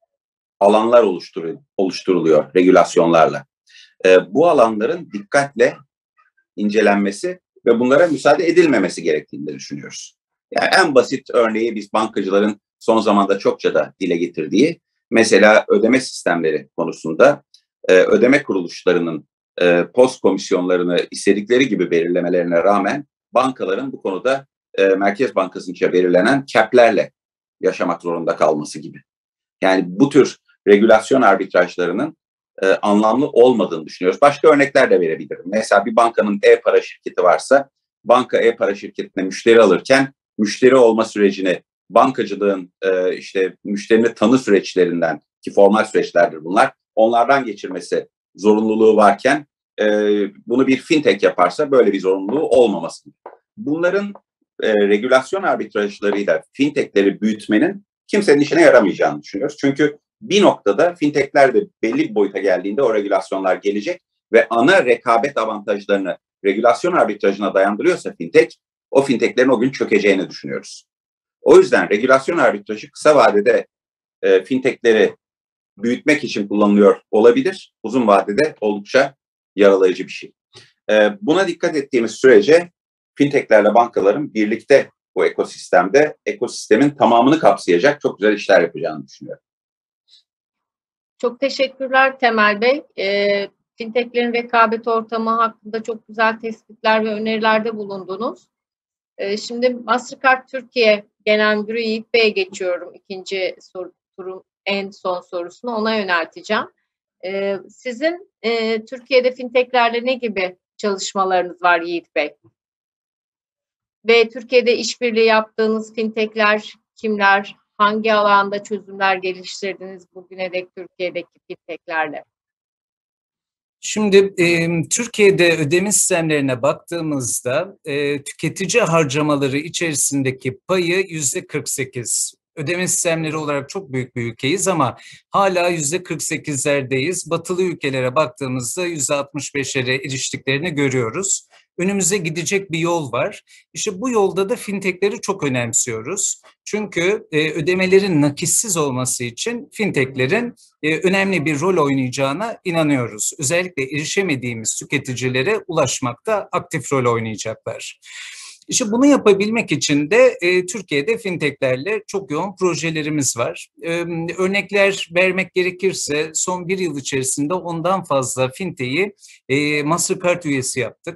alanlar oluşturuluyor regülasyonlarla. E, bu alanların dikkatle incelenmesi ve bunlara müsaade edilmemesi gerektiğini de düşünüyoruz. Yani en basit örneği biz bankacıların son zamanda çokça da dile getirdiği, mesela ödeme sistemleri konusunda e, ödeme kuruluşlarının e, post komisyonlarını istedikleri gibi belirlemelerine rağmen bankaların bu konuda e, Merkez Bankası'nca belirlenen cap'lerle yaşamak zorunda kalması gibi. Yani bu tür regülasyon arbitrajlarının e, anlamlı olmadığını düşünüyoruz. Başka örnekler de verebilirim. Mesela bir bankanın e-para şirketi varsa, banka e-para şirketine müşteri alırken müşteri olma sürecini bankacılığın e, işte müşterini tanı süreçlerinden, ki formal süreçlerdir bunlar, onlardan geçirmesi zorunluluğu varken e, bunu bir fintech yaparsa böyle bir zorunluluğu olmaması. Bunların e, regülasyon arbitrajlarıyla fintechleri büyütmenin kimsenin işine yaramayacağını düşünüyoruz. Çünkü bir noktada fintechler de belli bir boyuta geldiğinde o regülasyonlar gelecek ve ana rekabet avantajlarını regülasyon arbitrajına dayandırıyorsa fintech, o fintechlerin o gün çökeceğini düşünüyoruz. O yüzden regülasyon arbitrajı kısa vadede e, fintechleri büyütmek için kullanılıyor olabilir. Uzun vadede oldukça yaralayıcı bir şey. E, buna dikkat ettiğimiz sürece fintechlerle bankaların birlikte bu ekosistemde ekosistemin tamamını kapsayacak çok güzel işler yapacağını düşünüyorum. Çok teşekkürler Temel Bey. E, fintechlerin rekabet ortamı hakkında çok güzel tespitler ve önerilerde bulundunuz. E, şimdi Mastercard Türkiye Genel Müdürü Yiğit Bey'e geçiyorum. İkinci soru, turun en son sorusunu ona yönelteceğim. E, sizin e, Türkiye'de fintechlerle ne gibi çalışmalarınız var Yiğit Bey? Ve Türkiye'de işbirliği yaptığınız fintechler kimler? Hangi alanda çözümler geliştirdiniz bugüne dek Türkiye'deki fintechlerle? Şimdi e, Türkiye'de ödeme sistemlerine baktığımızda e, tüketici harcamaları içerisindeki payı yüzde kırk sekiz. Ödeme sistemleri olarak çok büyük bir ülkeyiz ama hala yüzde kırk sekizlerdeyiz. Batılı ülkelere baktığımızda yüzde altmış beşlere eriştiklerini görüyoruz. Önümüze gidecek bir yol var. İşte bu yolda da fintechleri çok önemsiyoruz. Çünkü e, ödemelerin nakitsiz olması için fintechlerin e, önemli bir rol oynayacağına inanıyoruz. Özellikle erişemediğimiz tüketicilere ulaşmakta aktif rol oynayacaklar. İşte bunu yapabilmek için de e, Türkiye'de fintechlerle çok yoğun projelerimiz var. E, örnekler vermek gerekirse son bir yıl içerisinde ondan fazla fintech'i e, Mastercard üyesi yaptık.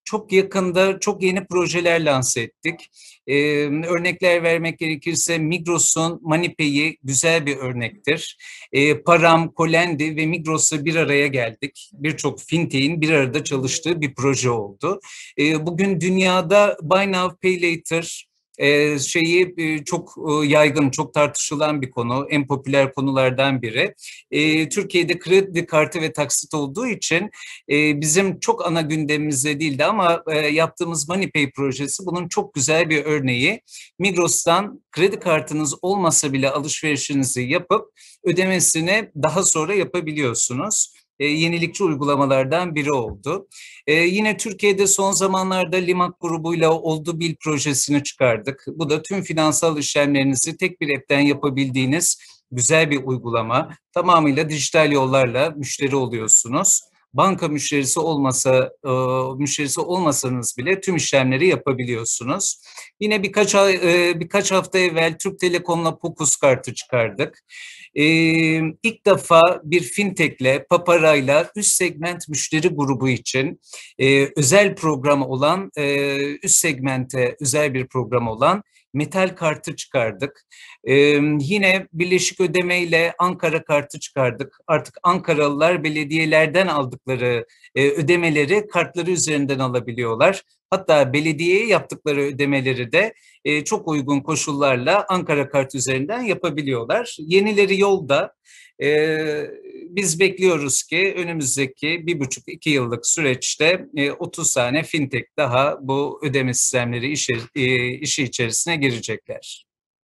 çok yakında çok yeni projeler lanse ettik. Ee, örnekler vermek gerekirse Migros'un MoneyPay'i güzel bir örnektir. Ee, Param, Kolendi ve Migros'la bir araya geldik. Birçok fintech'in bir arada çalıştığı bir proje oldu. Ee, bugün dünyada Buy Now Pay Later Ee, şeyi e, çok e, yaygın, çok tartışılan bir konu, en popüler konulardan biri. Ee, Türkiye'de kredi kartı ve taksit olduğu için e, bizim çok ana gündemimizde değildi ama e, yaptığımız MoneyPay projesi bunun çok güzel bir örneği. Migros'tan kredi kartınız olmasa bile alışverişinizi yapıp ödemesini daha sonra yapabiliyorsunuz. E, yenilikçi uygulamalardan biri oldu. E, yine Türkiye'de son zamanlarda Limak grubuyla Oldu Bil projesini çıkardık. Bu da tüm finansal işlemlerinizi tek bir app'ten yapabildiğiniz güzel bir uygulama. Tamamıyla dijital yollarla müşteri oluyorsunuz. Banka müşterisi olmasa, e, müşterisi olmasanız bile tüm işlemleri yapabiliyorsunuz. Yine birkaç ay, e, birkaç hafta evvel Türk Telekom'la Pokus kartı çıkardık. E, ilk defa bir fintech'le, Papara'yla üst segment müşteri grubu için e, özel program olan, e, üst segmente özel bir program olan metal kartı çıkardık. Ee, yine birleşik ödeme ile Ankara kartı çıkardık. Artık Ankaralılar belediyelerden aldıkları e, ödemeleri kartları üzerinden alabiliyorlar. Hatta belediyeye yaptıkları ödemeleri de e, çok uygun koşullarla Ankara kartı üzerinden yapabiliyorlar. Yenileri yolda. Ee, biz bekliyoruz ki önümüzdeki bir buçuk iki yıllık süreçte e, otuz tane fintech daha bu ödeme sistemleri işi, e, işi içerisine girecekler.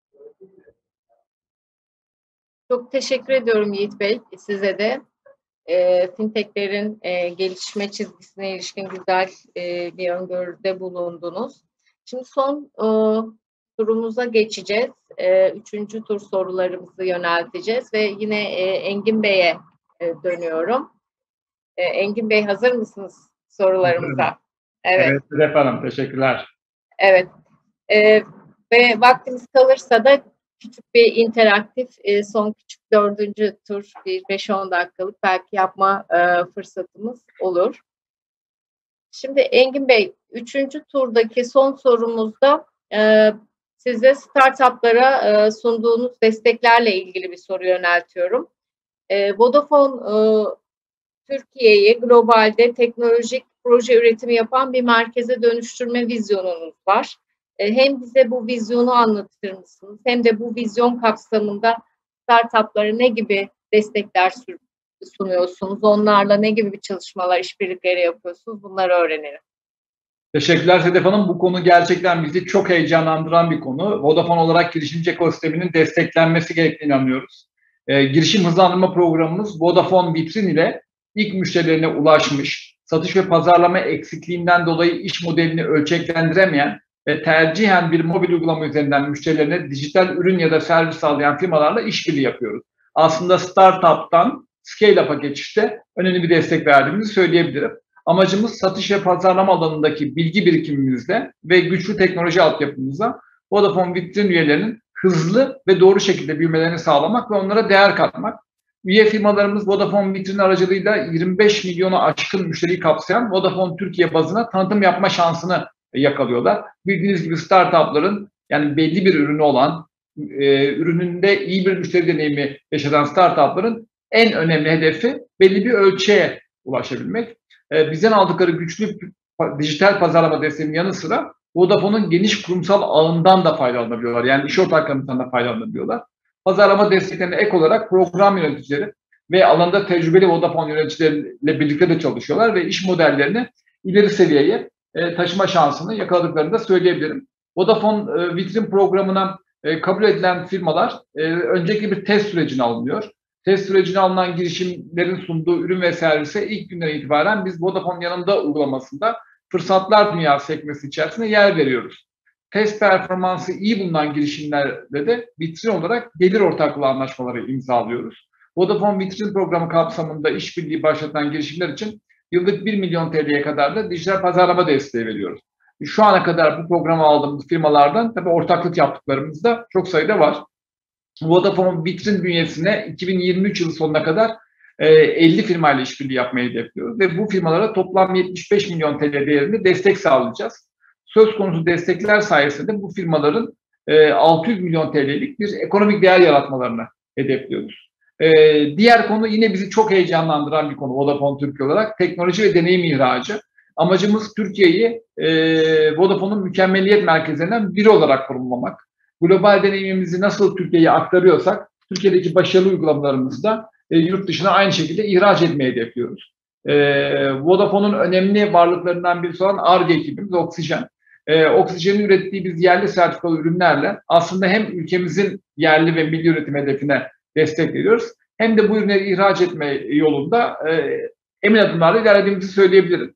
Çok teşekkür ediyorum Yiğit Bey, size de. E, fintechlerin e, gelişme çizgisine ilişkin güzel e, bir öngörüde bulundunuz. Şimdi son e, turumuza geçeceğiz. E, üçüncü tur sorularımızı yönelteceğiz ve yine e, Engin Bey'e e, dönüyorum. E, Engin Bey, hazır mısınız sorularımıza? Evet. Evet, Sedef Hanım, teşekkürler. Evet. E, ve vaktimiz kalırsa da küçük bir interaktif e, son küçük dördüncü tur, bir beş on dakikalık belki yapma e, fırsatımız olur. Şimdi Engin Bey, üçüncü turdaki son sorumuzda e, size startuplara e, sunduğunuz desteklerle ilgili bir soru yöneltiyorum. E, Vodafone e, Türkiye'yi globalde teknolojik proje üretimi yapan bir merkeze dönüştürme vizyonunuz var. E, hem bize bu vizyonu anlatır mısınız? Hem de bu vizyon kapsamında startuplara ne gibi destekler sunuyorsunuz? Onlarla ne gibi bir çalışmalar, işbirlikleri yapıyorsunuz? Bunları öğrenelim. Teşekkürler Sedef Hanım. Bu konu gerçekten bizi çok heyecanlandıran bir konu. Vodafone olarak girişimci ekosisteminin desteklenmesi gerektiğini inanıyoruz. E, girişim hızlandırma programımız Vodafone Vitrin ile ilk müşterilerine ulaşmış, satış ve pazarlama eksikliğinden dolayı iş modelini ölçeklendiremeyen ve tercihen bir mobil uygulama üzerinden müşterilerine dijital ürün ya da servis sağlayan firmalarla işbirliği yapıyoruz. Aslında startup'tan scale-up'a geçişte önemli bir destek verdiğimizi söyleyebilirim. Amacımız satış ve pazarlama alanındaki bilgi birikimimizle ve güçlü teknoloji altyapımızla Vodafone Vitrin üyelerinin hızlı ve doğru şekilde büyümelerini sağlamak ve onlara değer katmak. Üye firmalarımız Vodafone Vitrin aracılığıyla yirmi beş milyonu aşkın müşteriyi kapsayan Vodafone Türkiye bazına tanıtım yapma şansını yakalıyorlar. Bildiğiniz gibi startupların, yani belli bir ürünü olan, e, ürününde iyi bir müşteri deneyimi yaşatan startupların en önemli hedefi belli bir ölçüye ulaşabilmek. E, bizden aldıkları güçlü dijital pazarlama desteğinin yanı sıra Vodafone'un geniş kurumsal ağından da faydalanabiliyorlar. Yani iş ortaklarından da faydalanabiliyorlar. Pazarlama desteklerine ek olarak program yöneticileri ve alanda tecrübeli Vodafone yöneticileriyle birlikte de çalışıyorlar ve iş modellerini ileri seviyeye e, taşıma şansını yakaladıklarını da söyleyebilirim. Vodafone e, Vitrin programına e, kabul edilen firmalar e, öncelikle bir test sürecine alınıyor. Test sürecine alınan girişimlerin sunduğu ürün ve servise ilk günden itibaren biz Vodafone yanında uygulamasında fırsatlar dünyası sekmesi içerisinde yer veriyoruz. Test performansı iyi bulunan girişimlerde de vitrin olarak gelir ortaklığı anlaşmaları imzalıyoruz. Vodafone Vitrin programı kapsamında işbirliği başlatan girişimler için yıllık bir milyon T L'ye kadar da dijital pazarlama desteği veriyoruz. Şu ana kadar bu programı aldığımız firmalardan tabii ortaklık yaptıklarımız da çok sayıda var. Vodafone Vitrin bünyesine iki bin yirmi üç yılı sonuna kadar elli firmayla işbirliği yapmayı hedefliyoruz ve bu firmalara toplam yetmiş beş milyon T L değerinde destek sağlayacağız. Söz konusu destekler sayesinde bu firmaların altı yüz milyon T L'lik bir ekonomik değer yaratmalarını hedefliyoruz. Diğer konu yine bizi çok heyecanlandıran bir konu Vodafone Türkiye olarak teknoloji ve deneyim ihracı. Amacımız Türkiye'yi Vodafone'un mükemmeliyet merkezlerinden biri olarak konumlamak. Global deneyimimizi nasıl Türkiye'ye aktarıyorsak Türkiye'deki başarılı uygulamalarımızı da e, yurt dışına aynı şekilde ihraç etmeyi hedefliyoruz. E, Vodafone'un önemli varlıklarından birisi olan Ar-Ge ekibimiz Oksijen. E, Oksijen'in ürettiği biz yerli sertifikalı ürünlerle aslında hem ülkemizin yerli ve milli üretim hedefine destek veriyoruz hem de bu ürünleri ihraç etme yolunda e, emin adımlarla ilerlediğimizi söyleyebilirim.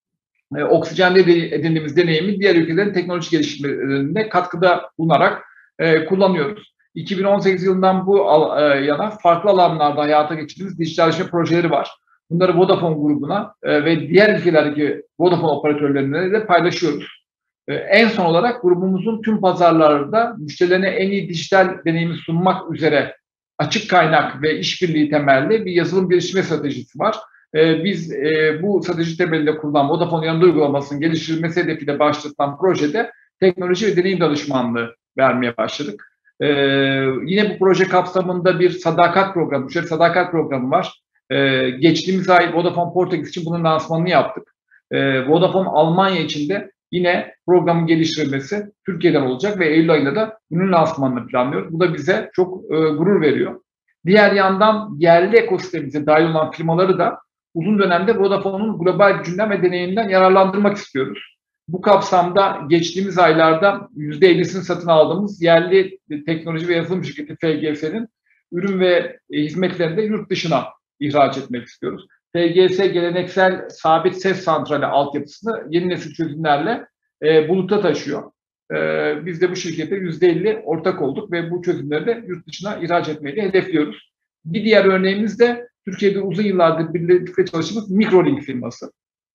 E, Oksijen'de edindiğimiz deneyimi diğer ülkelerin teknoloji geliştirmelerinde katkıda bulunarak e, kullanıyoruz. iki bin on sekiz yılından bu e, yana farklı alanlarda hayata geçirdiğimiz dijitalleşme projeleri var. Bunları Vodafone grubuna e, ve diğer ülkelerdeki Vodafone operatörlerine de paylaşıyoruz. E, en son olarak grubumuzun tüm pazarlarda müşterilerine en iyi dijital deneyimi sunmak üzere açık kaynak ve işbirliği temelli bir yazılım geliştirme stratejisi var. E, biz e, bu strateji temelinde kurulan Vodafone yanında uygulamasının geliştirilmesi hedefiyle başlatılan projede teknoloji ve deneyim danışmanlığı vermeye başladık. Ee, yine bu proje kapsamında bir sadakat programı, şöyle sadakat programı var. Ee, geçtiğimiz ay Vodafone Portekiz için bunun lansmanını yaptık. Ee, Vodafone Almanya için de yine programın geliştirilmesi Türkiye'den olacak ve Eylül ayında da bunun lansmanını planlıyoruz. Bu da bize çok e, gurur veriyor. Diğer yandan yerli ekosistemimize dahil olan firmaları da uzun dönemde Vodafone'un global gücünden ve deneyiminden yararlandırmak istiyoruz. Bu kapsamda geçtiğimiz aylarda yüzde ellisini satın aldığımız yerli teknoloji ve yazılım şirketi F G S'nin ürün ve hizmetlerini de yurt dışına ihraç etmek istiyoruz. F G S geleneksel sabit ses santrali altyapısını yeni nesil çözümlerle e, buluta taşıyor. E, biz de bu şirkete yüzde elli ortak olduk ve bu çözümleri de yurt dışına ihraç etmeyi de hedefliyoruz. Bir diğer örneğimiz de Türkiye'de uzun yıllardır birlikte çalıştığımız Microlink firması.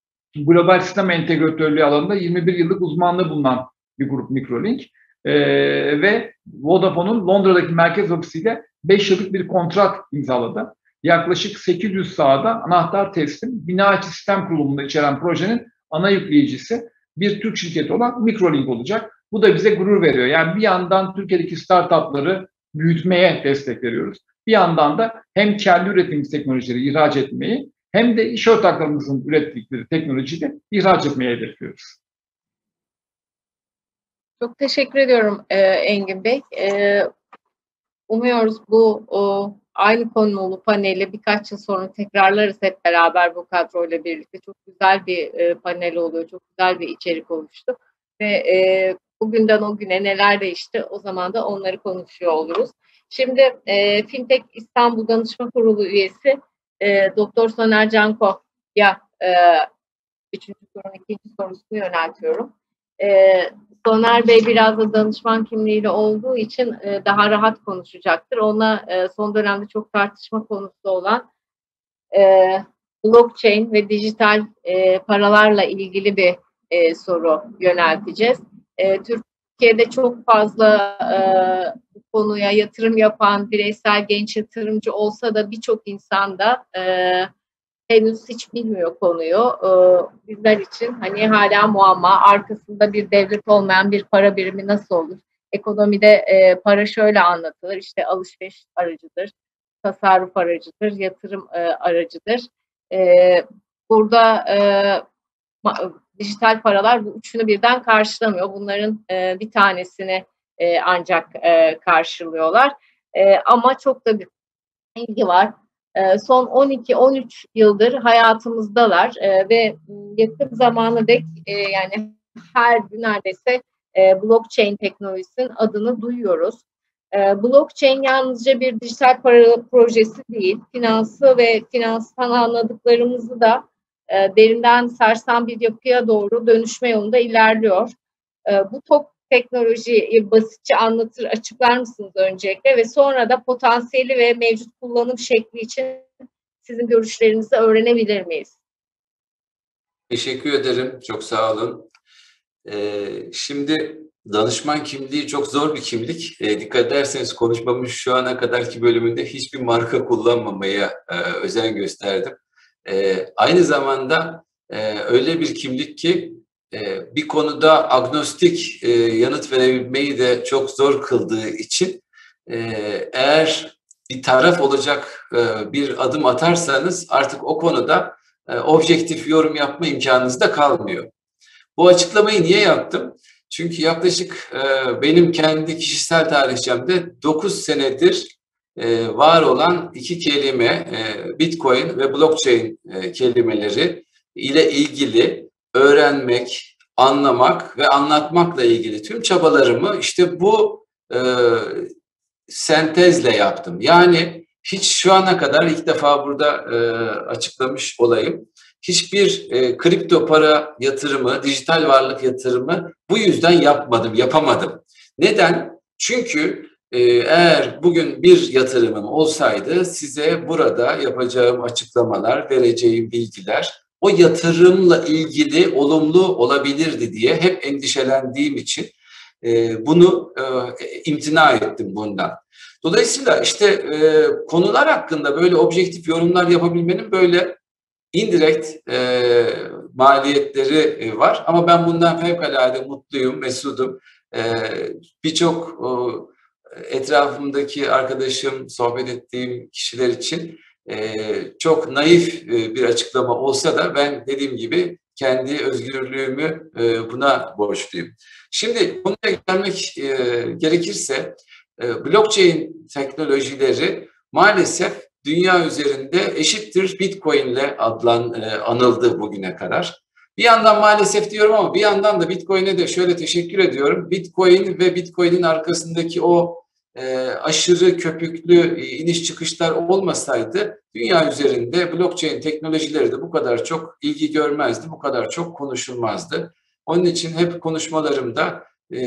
Global sistem entegratörlüğü alanında yirmi bir yıllık uzmanlığı bulunan bir grup Microlink ee, ve Vodafone'un Londra'daki merkez ofisiyle beş yıllık bir kontrat imzaladı. Yaklaşık sekiz yüz sahada anahtar teslim, bina içi sistem kurulumunu içeren projenin ana yükleyicisi bir Türk şirketi olan Microlink olacak. Bu da bize gurur veriyor. Yani bir yandan Türkiye'deki startupları büyütmeye destek veriyoruz. Bir yandan da hem kendi ürettiğimiz teknolojileri ihraç etmeyi hem de iş ortaklarımızın ürettikleri teknolojiyi de ihraç etmeye hedefliyoruz. Çok teşekkür ediyorum e, Engin Bey. E, umuyoruz bu o, aynı konulu paneli birkaç yıl sonra tekrarlarız hep beraber bu kadroyla birlikte. Çok güzel bir e, panel oluyor, çok güzel bir içerik oluştu. Ve e, bugünden o güne neler değişti o zaman da onları konuşuyor oluruz. Şimdi e, Fintech İstanbul Danışma Kurulu üyesi E, Doktor Soner Canko'ya e, üçüncü sorunun ikinci sorusunu yöneltiyorum. E, Soner Bey biraz da danışman kimliğiyle olduğu için e, daha rahat konuşacaktır. Ona e, son dönemde çok tartışma konusu olan e, blockchain ve dijital e, paralarla ilgili bir e, soru yönelteceğiz. E, Türkiye'de çok fazla e, bu konuya yatırım yapan bireysel genç yatırımcı olsa da birçok insan da e, henüz hiç bilmiyor konuyu. E, bizler için hani hala muamma, arkasında bir devlet olmayan bir para birimi nasıl olur? Ekonomide e, para şöyle anlatılır, işte alışveriş aracıdır, tasarruf aracıdır, yatırım e, aracıdır. E, burada e, ma- dijital paralar bu üçünü birden karşılamıyor. Bunların e, bir tanesini e, ancak e, karşılıyorlar. E, ama çok da bir ilgi var. E, son on iki on üç yıldır hayatımızdalar e, ve yakın zamana dek e, yani her gün neredeyse e, blockchain teknolojisinin adını duyuyoruz. E, blockchain yalnızca bir dijital para projesi değil, finansı ve finanstan anladıklarımızı da e, derinden sarsan bir yapıya doğru dönüşme yolunda ilerliyor. E, bu top teknolojiyi basitçe anlatır, açıklar mısınız öncelikle ve sonra da potansiyeli ve mevcut kullanım şekli için sizin görüşlerinizi öğrenebilir miyiz? Teşekkür ederim. Çok sağ olun. Ee, şimdi danışman kimliği çok zor bir kimlik. E, dikkat ederseniz konuşmamın şu ana kadarki bölümünde hiçbir marka kullanmamaya e, özen gösterdim. E, aynı zamanda e, öyle bir kimlik ki e, bir konuda agnostik e, yanıt verebilmeyi de çok zor kıldığı için e, eğer bir taraf olacak e, bir adım atarsanız artık o konuda e, objektif yorum yapma imkanınız da kalmıyor. Bu açıklamayı niye yaptım? Çünkü yaklaşık e, benim kendi kişisel tarihçemde dokuz senedir e, var olan iki kelime e, Bitcoin ve blockchain e, kelimeleri ile ilgili öğrenmek, anlamak ve anlatmakla ilgili tüm çabalarımı işte bu e, sentezle yaptım. Yani hiç şu ana kadar ilk defa burada e, açıklamış olayım. Hiçbir e, kripto para yatırımı, dijital varlık yatırımı bu yüzden yapmadım, yapamadım. Neden? Çünkü e, eğer bugün bir yatırımım olsaydı size burada yapacağım açıklamalar, vereceğim bilgiler o yatırımla ilgili olumlu olabilirdi diye hep endişelendiğim için e, bunu e, imtina ettim bundan. Dolayısıyla işte e, konular hakkında böyle objektif yorumlar yapabilmenin böyle indirekt e, maliyetleri e, var. Ama ben bundan fevkalade mutluyum, mesudum. E, Birçok etrafımdaki arkadaşım, sohbet ettiğim kişiler için e, çok naif e, bir açıklama olsa da ben dediğim gibi kendi özgürlüğümü e, buna borçluyum. Şimdi konuya gelmek e, gerekirse e, blockchain teknolojileri maalesef dünya üzerinde eşittir Bitcoin ile adlan, e, anıldı bugüne kadar. Bir yandan maalesef diyorum ama bir yandan da Bitcoin'e de şöyle teşekkür ediyorum. Bitcoin ve Bitcoin'in arkasındaki o e, aşırı köpüklü e, iniş çıkışlar olmasaydı dünya üzerinde blockchain teknolojileri de bu kadar çok ilgi görmezdi, bu kadar çok konuşulmazdı. Onun için hep konuşmalarımda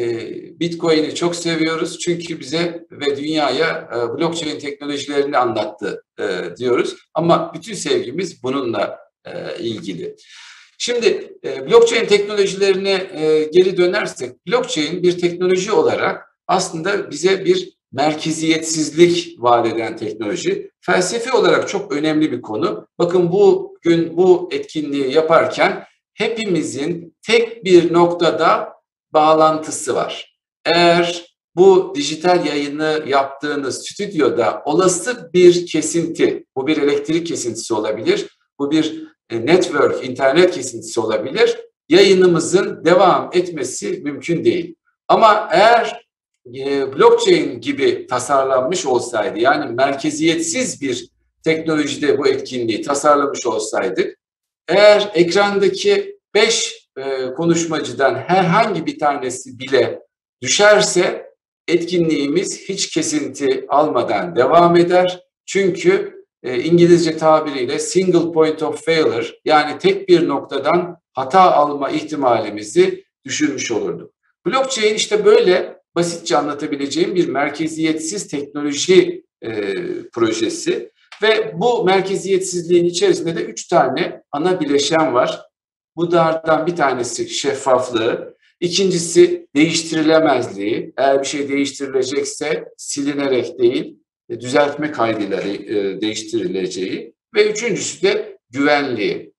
Bitcoin'i çok seviyoruz çünkü bize ve dünyaya blockchain teknolojilerini anlattı diyoruz. Ama bütün sevgimiz bununla ilgili. Şimdi blockchain teknolojilerine geri dönersek, blockchain bir teknoloji olarak aslında bize bir merkeziyetsizlik vaat eden teknoloji. Felsefi olarak çok önemli bir konu. Bakın bugün bu etkinliği yaparken hepimizin tek bir noktada bağlantısı var. Eğer bu dijital yayını yaptığınız stüdyoda olası bir kesinti, bu bir elektrik kesintisi olabilir, bu bir network, internet kesintisi olabilir, yayınımızın devam etmesi mümkün değil. Ama eğer blockchain gibi tasarlanmış olsaydı, yani merkeziyetsiz bir teknolojide bu etkinliği tasarlamış olsaydık, eğer ekrandaki beş e, konuşmacıdan herhangi bir tanesi bile düşerse etkinliğimiz hiç kesinti almadan devam eder. Çünkü e, İngilizce tabiriyle single point of failure, yani tek bir noktadan hata alma ihtimalimizi düşürmüş olurduk. Blockchain işte böyle basitçe anlatabileceğim bir merkeziyetsiz teknoloji e, projesi ve bu merkeziyetsizliğin içerisinde de üç tane ana bileşen var. Bunlardan bir tanesi şeffaflığı, ikincisi değiştirilemezliği. Eğer bir şey değiştirilecekse silinerek değil, düzeltme kaydıyla değiştirileceği ve üçüncüsü de güvenliği.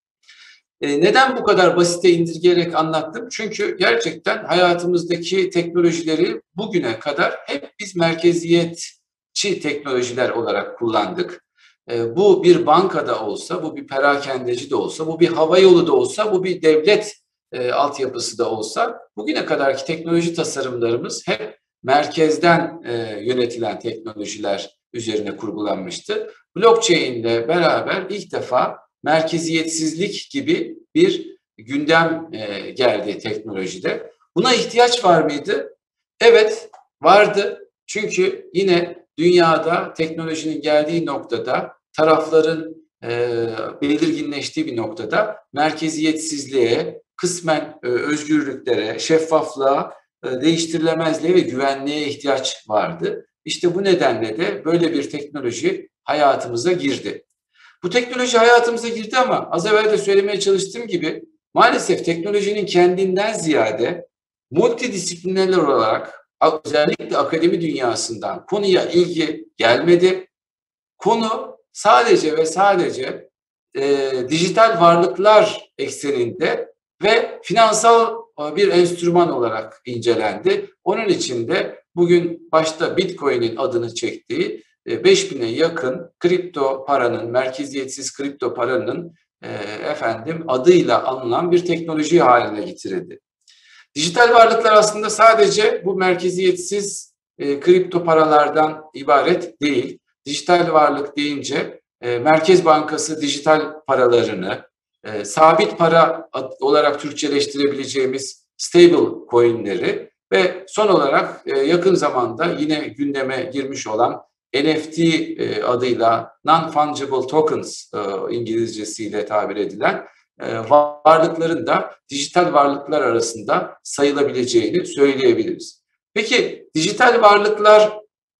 Neden bu kadar basite indirgeyerek anlattım? Çünkü gerçekten hayatımızdaki teknolojileri bugüne kadar hep biz merkeziyetçi teknolojiler olarak kullandık. Bu bir bankada olsa, bu bir perakendeci de olsa, bu bir havayolu da olsa, bu bir devlet e, altyapısı da olsa, bugüne kadarki teknoloji tasarımlarımız hep merkezden e, yönetilen teknolojiler üzerine kurgulanmıştı. Blockchain ile beraber ilk defa merkeziyetsizlik gibi bir gündem e, geldi teknolojide. Buna ihtiyaç var mıydı? Evet, vardı. Çünkü yine dünyada teknolojinin geldiği noktada, tarafların e, belirginleştiği bir noktada merkeziyetsizliğe, kısmen e, özgürlüklere, şeffaflığa, e, değiştirilemezliğe ve güvenliğe ihtiyaç vardı. İşte bu nedenle de böyle bir teknoloji hayatımıza girdi. Bu teknoloji hayatımıza girdi ama az evvel de söylemeye çalıştığım gibi maalesef teknolojinin kendinden ziyade multidisipliner olarak özellikle akademi dünyasından konuya ilgi gelmedi. Konu sadece ve sadece e, dijital varlıklar ekseninde ve finansal bir enstrüman olarak incelendi. Onun için de bugün başta Bitcoin'in adını çektiği beş bine yakın kripto paranın, merkeziyetsiz kripto paranın e, efendim adıyla anılan bir teknoloji haline getirildi. Dijital varlıklar aslında sadece bu merkeziyetsiz e, kripto paralardan ibaret değil. Dijital varlık deyince e, Merkez Bankası dijital paralarını, e, sabit para olarak Türkçeleştirebileceğimiz stable coinleri ve son olarak e, yakın zamanda yine gündeme girmiş olan N F T e, adıyla non-fungible tokens e, İngilizcesiyle tabir edilen e, varlıkların da dijital varlıklar arasında sayılabileceğini söyleyebiliriz. Peki dijital varlıklar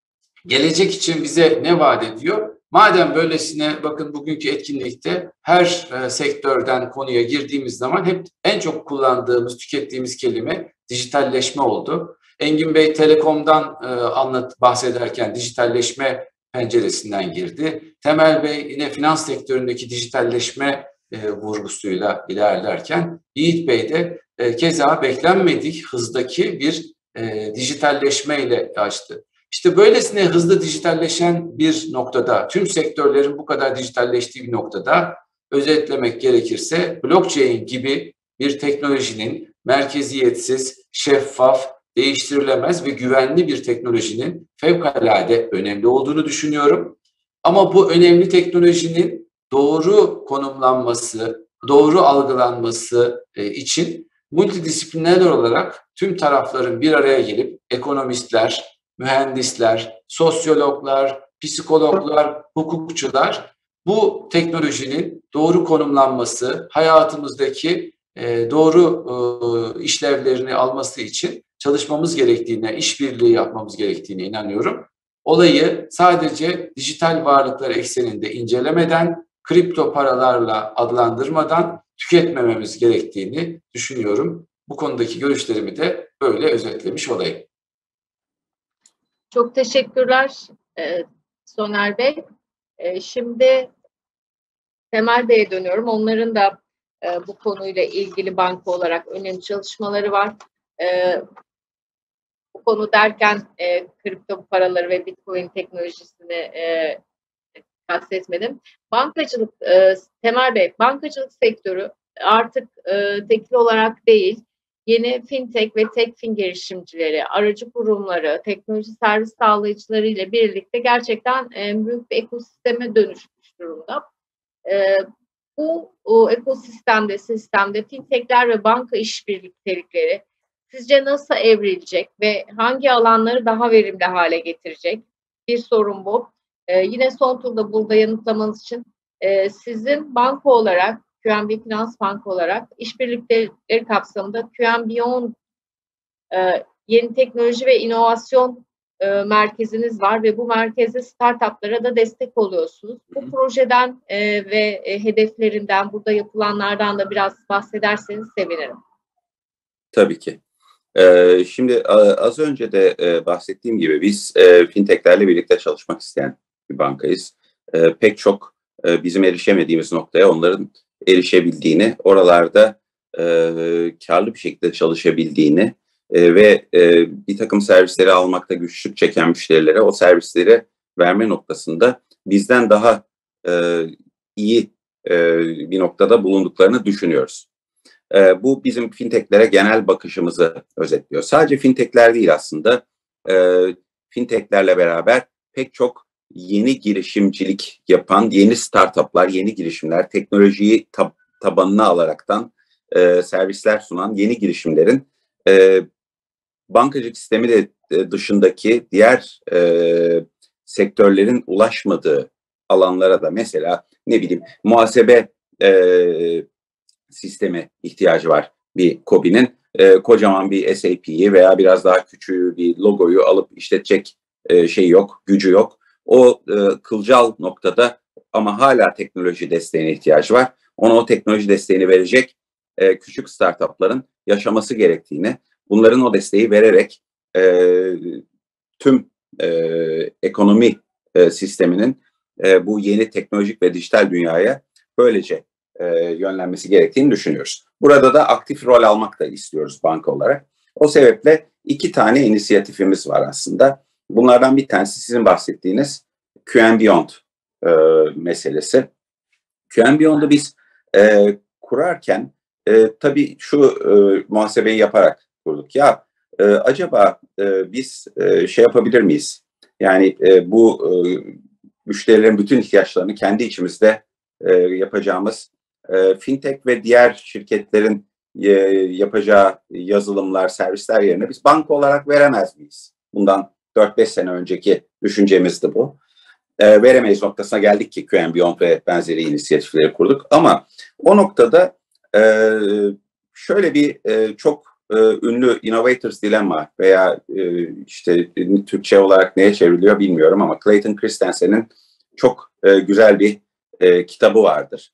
gelecek için bize ne vaat ediyor? Madem böylesine bakın bugünkü etkinlikte her e, sektörden konuya girdiğimiz zaman hep en çok kullandığımız, tükettiğimiz kelime dijitalleşme oldu. Engin Bey Telekom'dan e, anlat bahsederken dijitalleşme penceresinden girdi. Temel Bey yine finans sektöründeki dijitalleşme e, vurgusuyla ilerlerken Yiğit Bey de e, keza beklenmedik hızdaki bir e, dijitalleşmeyle açtı. İşte böylesine hızlı dijitalleşen bir noktada, tüm sektörlerin bu kadar dijitalleştiği bir noktada özetlemek gerekirse blockchain gibi bir teknolojinin merkeziyetsiz, şeffaf, değiştirilemez ve güvenli bir teknolojinin fevkalade önemli olduğunu düşünüyorum. Ama bu önemli teknolojinin doğru konumlanması, doğru algılanması için multidisipliner olarak tüm tarafların bir araya gelip ekonomistler, mühendisler, sosyologlar, psikologlar, hukukçular bu teknolojinin doğru konumlanması, hayatımızdaki doğru işlevlerini alması için çalışmamız gerektiğine, işbirliği yapmamız gerektiğine inanıyorum. Olayı sadece dijital varlıklar ekseninde incelemeden, kripto paralarla adlandırmadan tüketmememiz gerektiğini düşünüyorum. Bu konudaki görüşlerimi de böyle özetlemiş olayım. Çok teşekkürler Soner Bey. Şimdi Temel Bey'e dönüyorum. Onların da bu konuyla ilgili banka olarak önemli çalışmaları var. Bu konu derken kripto paraları ve Bitcoin teknolojisini kastetmedim. Bankacılık, Temel Bey, bankacılık sektörü artık tekil olarak değil, yeni fintech ve techfin girişimcileri, aracı kurumları, teknoloji servis sağlayıcıları ile birlikte gerçekten büyük bir ekosisteme dönüşmüş durumda. Bu o ekosistemde, sistemde fintechler ve banka işbirliktelikleri sizce nasıl evrilecek ve hangi alanları daha verimli hale getirecek? Bir sorun bu. Yine son turda burada yanıtlamanız için sizin banka olarak, Q N B Finans Bank olarak işbirlikleri kapsamında Q N Beyond e, yeni teknoloji ve inovasyon e, merkeziniz var ve bu merkezde startuplara da destek oluyorsunuz. Bu projeden e, ve e, hedeflerinden, burada yapılanlardan da biraz bahsederseniz sevinirim. Tabii ki. Ee, şimdi az önce de e, bahsettiğim gibi biz e, fintechlerle birlikte çalışmak isteyen bir bankayız. E, pek çok e, bizim erişemediğimiz noktaya onların erişebildiğini, oralarda e, karlı bir şekilde çalışabildiğini e, ve e, bir takım servisleri almakta güçlük çeken müşterilere o servisleri verme noktasında bizden daha e, iyi e, bir noktada bulunduklarını düşünüyoruz. E, bu bizim fintechlere genel bakışımızı özetliyor. Sadece fintechler değil aslında, e, fintechlerle beraber pek çok yeni girişimcilik yapan, yeni startuplar, yeni girişimler, teknolojiyi tab tabanına alaraktan e, servisler sunan yeni girişimlerin e, bankacılık sistemi de e, dışındaki diğer e, sektörlerin ulaşmadığı alanlara da mesela ne bileyim muhasebe e, sistemi ihtiyacı var bir K O B İ'nin. E, kocaman bir S A P'yi veya biraz daha küçüğü bir logoyu alıp işletecek e, şey yok, gücü yok. O e, kılcal noktada ama hala teknoloji desteğine ihtiyacı var. Ona o teknoloji desteğini verecek e, küçük startupların yaşaması gerektiğini, bunların o desteği vererek e, tüm e, ekonomi e, sisteminin e, bu yeni teknolojik ve dijital dünyaya böylece e, yönlenmesi gerektiğini düşünüyoruz. Burada da aktif rol almak da istiyoruz banka olarak. O sebeple iki tane inisiyatifimiz var aslında. Bunlardan bir tanesi sizin bahsettiğiniz Q and Beyond e, meselesi. Q and Beyond'u biz e, kurarken e, tabii şu e, muhasebeyi yaparak kurduk. Ya e, acaba e, biz e, şey yapabilir miyiz? Yani e, bu e, müşterilerin bütün ihtiyaçlarını kendi içimizde e, yapacağımız e, fintech ve diğer şirketlerin e, yapacağı yazılımlar, servisler yerine biz banka olarak veremez miyiz? Bundan dört beş sene önceki düşüncemizdi bu. E, veremeyiz noktasına geldik ki Q and Beyond ve benzeri inisiyatifleri kurduk. Ama o noktada e, şöyle bir e, çok e, ünlü Innovators Dilemma veya e, işte Türkçe olarak neye çevriliyor bilmiyorum ama Clayton Christensen'in çok e, güzel bir e, kitabı vardır.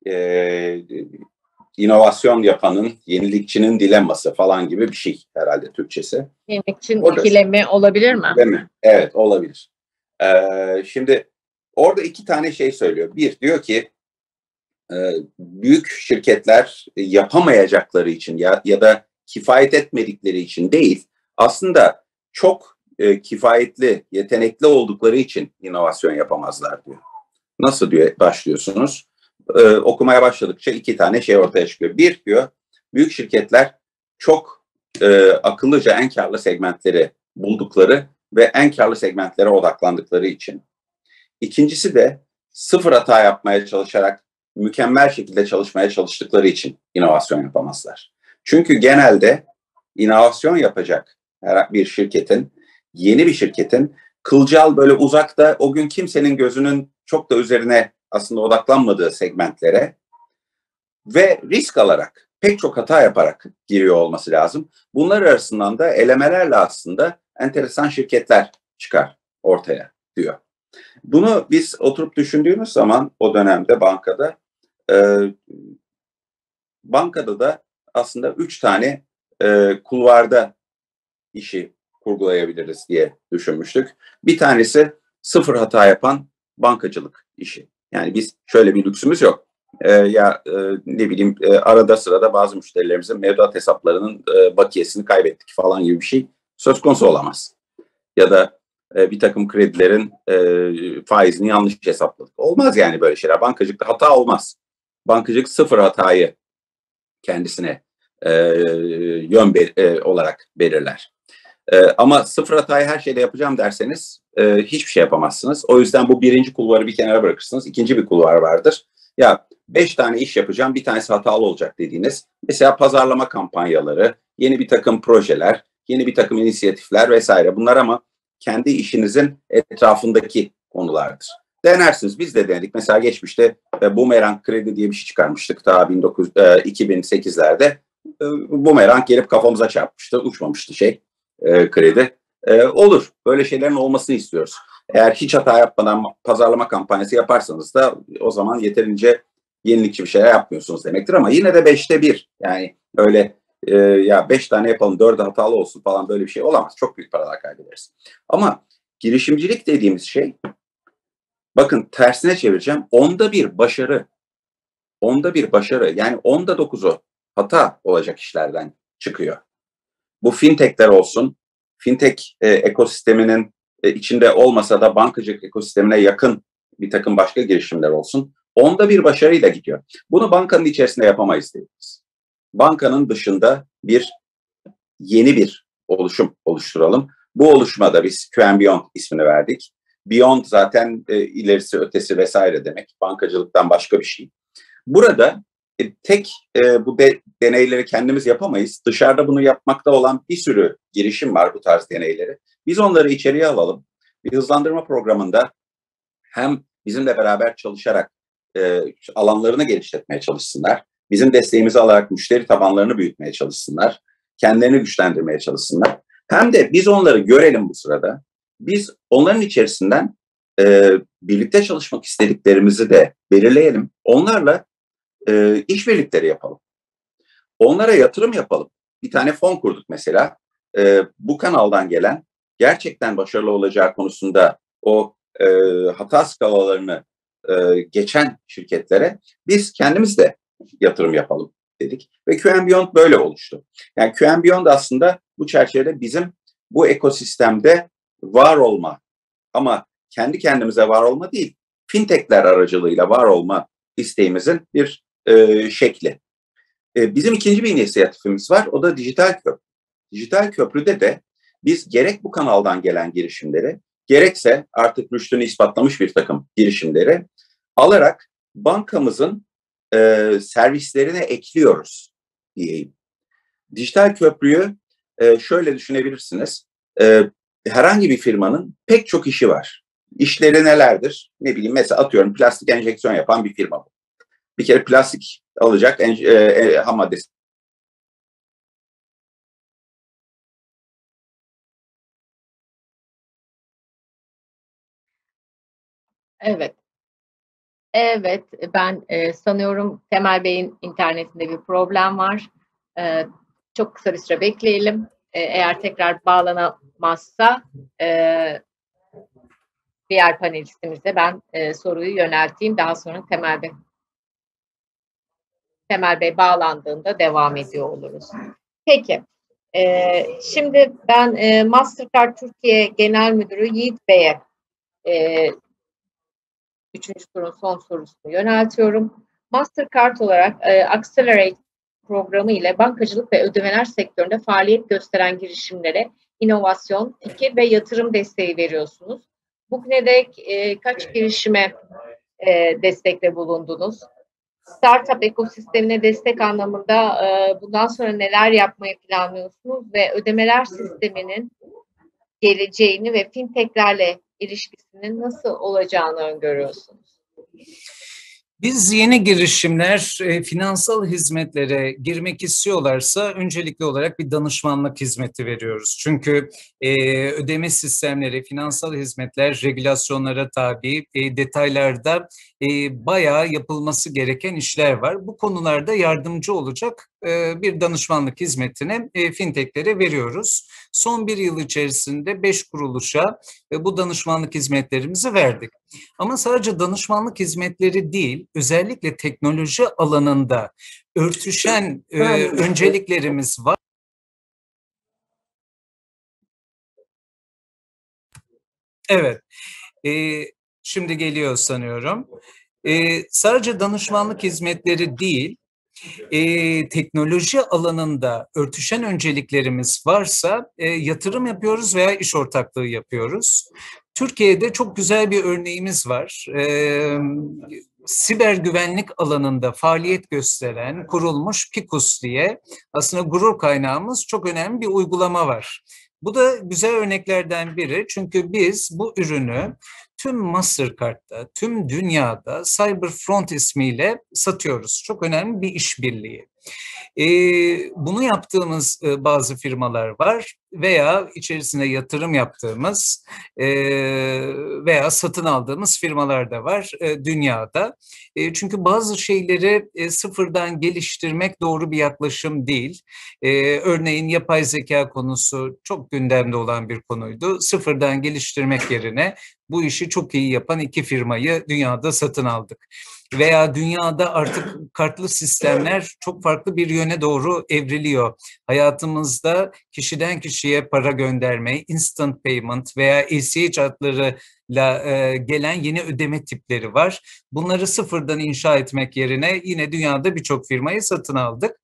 E, inovasyon yapanın, yenilikçinin dilemması falan gibi bir şey herhalde Türkçesi. Yenilikçinin ikilemi olabilir mi? Değil mi? Evet, olabilir. Ee, şimdi orada iki tane şey söylüyor. Bir, diyor ki e, büyük şirketler yapamayacakları için ya, ya da kifayet etmedikleri için değil, aslında çok e, kifayetli, yetenekli oldukları için inovasyon yapamazlar diyor. Nasıl diyor başlıyorsunuz? Ee, okumaya başladıkça iki tane şey ortaya çıkıyor. Bir diyor, büyük şirketler çok e, akıllıca en karlı segmentleri buldukları ve en karlı segmentlere odaklandıkları için. İkincisi de sıfır hata yapmaya çalışarak mükemmel şekilde çalışmaya çalıştıkları için inovasyon yapamazlar. Çünkü genelde inovasyon yapacak her bir şirketin, yeni bir şirketin kılcal böyle uzakta o gün kimsenin gözünün çok da üzerine aslında odaklanmadığı segmentlere ve risk alarak, pek çok hata yaparak giriyor olması lazım. Bunlar arasından da elemelerle aslında enteresan şirketler çıkar ortaya diyor. Bunu biz oturup düşündüğümüz zaman o dönemde bankada e, bankada da aslında üç tane e, kulvarda işi kurgulayabiliriz diye düşünmüştük. Bir tanesi sıfır hata yapan bankacılık işi. Yani biz şöyle bir lüksümüz yok. Ee, ya e, ne bileyim e, arada sırada bazı müşterilerimizin mevduat hesaplarının e, bakiyesini kaybettik falan gibi bir şey söz konusu olamaz. Ya da e, bir takım kredilerin e, faizini yanlış hesapladık. Olmaz yani böyle şeyler. Bankacılıkta hata olmaz. Bankacılık sıfır hatayı kendisine e, yön be, e, olarak belirler. E, ama sıfır hatayı her şeyde yapacağım derseniz e, hiçbir şey yapamazsınız. O yüzden bu birinci kulvarı bir kenara bırakırsınız. İkinci bir kulvar vardır. Ya beş tane iş yapacağım, bir tanesi hatalı olacak dediğiniz. Mesela pazarlama kampanyaları, yeni bir takım projeler, yeni bir takım inisiyatifler vesaire. Bunlar ama kendi işinizin etrafındaki konulardır. Denersiniz. Biz de denedik. Mesela geçmişte e, Boomerang Kredi diye bir şey çıkarmıştık. Daha bin dokuz yüz, e, iki bin sekizlerde. E, Boomerang gelip kafamıza çarpmıştı. Uçmamıştı şey e, kredi. E, olur. Böyle şeylerin olmasını istiyoruz. Eğer hiç hata yapmadan pazarlama kampanyası yaparsanız da o zaman yeterince yenilikçi bir şeyler yapmıyorsunuz demektir. Ama yine de beşte bir. Yani öyle e, ya beş tane yapalım, dördü hatalı olsun falan böyle bir şey olamaz. Çok büyük paralar kaybederiz. Ama girişimcilik dediğimiz şey, bakın tersine çevireceğim. Onda bir başarı. Onda bir başarı. Yani onda dokuzu hata olacak işlerden çıkıyor. Bu fintechler olsun. Fintech e, ekosisteminin e, içinde olmasa da bankacılık ekosistemine yakın bir takım başka girişimler olsun. Onda bir başarıyla gidiyor. Bunu bankanın içerisinde yapamayız dediniz. Bankanın dışında bir yeni bir oluşum oluşturalım. Bu oluşuma da biz Q and Beyond ismini verdik. Beyond zaten e, ilerisi ötesi vesaire demek. Bankacılıktan başka bir şey. Burada e, tek e, bu de, deneyleri kendimiz yapamayız. Dışarıda bunu yapmakta olan bir sürü girişim var bu tarz deneyleri. Biz onları içeriye alalım. Bir hızlandırma programında hem bizimle beraber çalışarak e, alanlarını geliştirmeye çalışsınlar. Bizim desteğimizi alarak müşteri tabanlarını büyütmeye çalışsınlar. Kendilerini güçlendirmeye çalışsınlar. Hem de biz onları görelim bu sırada. Biz onların içerisinden e, birlikte çalışmak istediklerimizi de belirleyelim. Onlarla e, işbirlikleri yapalım. Onlara yatırım yapalım. bir tane fon kurduk mesela. E, bu kanaldan gelen gerçekten başarılı olacağı konusunda o e, hata skalalarını e, geçen şirketlere biz kendimiz de yatırım yapalım dedik. Ve Q and Beyond böyle oluştu. Yani Q and Beyond aslında bu çerçevede bizim bu ekosistemde var olma, ama kendi kendimize var olma değil, fintechler aracılığıyla var olma isteğimizin bir e, şekli. E, bizim ikinci bir inisiyatifimiz var, o da dijital köprü. Dijital köprüde de biz gerek bu kanaldan gelen girişimleri, gerekse artık rüştünü ispatlamış bir takım girişimleri alarak bankamızın e, servislerine ekliyoruz diyeyim. Dijital köprüyü e, şöyle düşünebilirsiniz. E, herhangi bir firmanın pek çok işi var. İşleri nelerdir? Ne bileyim, mesela atıyorum plastik enjeksiyon yapan bir firma bu. Bir kere plastik alacak, e, e, ham maddesi. Evet. Evet, ben e, sanıyorum Temel Bey'in internetinde bir problem var. E, çok kısa bir süre bekleyelim. E, eğer tekrar bağlanamazsa e, diğer panelistimize ben e, soruyu yönelteyim. Daha sonra Temel Bey Temel Bey bağlandığında devam ediyor oluruz. Peki, e, şimdi ben e, Mastercard Türkiye Genel Müdürü Yiğit Bey'e e, üçüncü turun son sorusunu yöneltiyorum. Mastercard olarak e, Accelerate programı ile bankacılık ve ödemeler sektöründe faaliyet gösteren girişimlere inovasyon, fikir ve yatırım desteği veriyorsunuz. Bugüne dek e, kaç girişime e, destekle bulundunuz? Startup ekosistemine destek anlamında e, bundan sonra neler yapmayı planlıyorsunuz ve ödemeler sisteminin geleceğini ve fintechlerle ilişkisinin nasıl olacağını öngörüyorsunuz? Biz yeni girişimler e, finansal hizmetlere girmek istiyorlarsa öncelikli olarak bir danışmanlık hizmeti veriyoruz. Çünkü e, ödeme sistemleri, finansal hizmetler regülasyonlara tabi, e, detaylarda e, bayağı yapılması gereken işler var. Bu konularda yardımcı olacak e, bir danışmanlık hizmetini e, fintechlere veriyoruz. Son bir yıl içerisinde beş kuruluşa e, bu danışmanlık hizmetlerimizi verdik. Ama sadece danışmanlık hizmetleri değil, özellikle teknoloji alanında örtüşen e, önceliklerimiz var. Evet, e, şimdi geliyor sanıyorum. E, sadece danışmanlık hizmetleri değil, e, teknoloji alanında örtüşen önceliklerimiz varsa e, yatırım yapıyoruz veya iş ortaklığı yapıyoruz. Türkiye'de çok güzel bir örneğimiz var. E, siber güvenlik alanında faaliyet gösteren, kurulmuş Pikus diye aslında gurur kaynağımız çok önemli bir uygulama var. Bu da güzel örneklerden biri, çünkü biz bu ürünü tüm Mastercard'da, tüm dünyada CyberFront ismiyle satıyoruz. Çok önemli bir işbirliği. Ee, bunu yaptığımız e, bazı firmalar var veya içerisine yatırım yaptığımız e, veya satın aldığımız firmalar da var e, dünyada. E, çünkü bazı şeyleri e, sıfırdan geliştirmek doğru bir yaklaşım değil. E, örneğin yapay zeka konusu çok gündemde olan bir konuydu. Sıfırdan geliştirmek yerine bu işi çok iyi yapan iki firmayı dünyada satın aldık. Veya dünyada artık kartlı sistemler çok farklı bir yöne doğru evriliyor. Hayatımızda kişiden kişiye para gönderme, instant payment veya A C H adlarıyla e, gelen yeni ödeme tipleri var. Bunları sıfırdan inşa etmek yerine yine dünyada birçok firmayı satın aldık.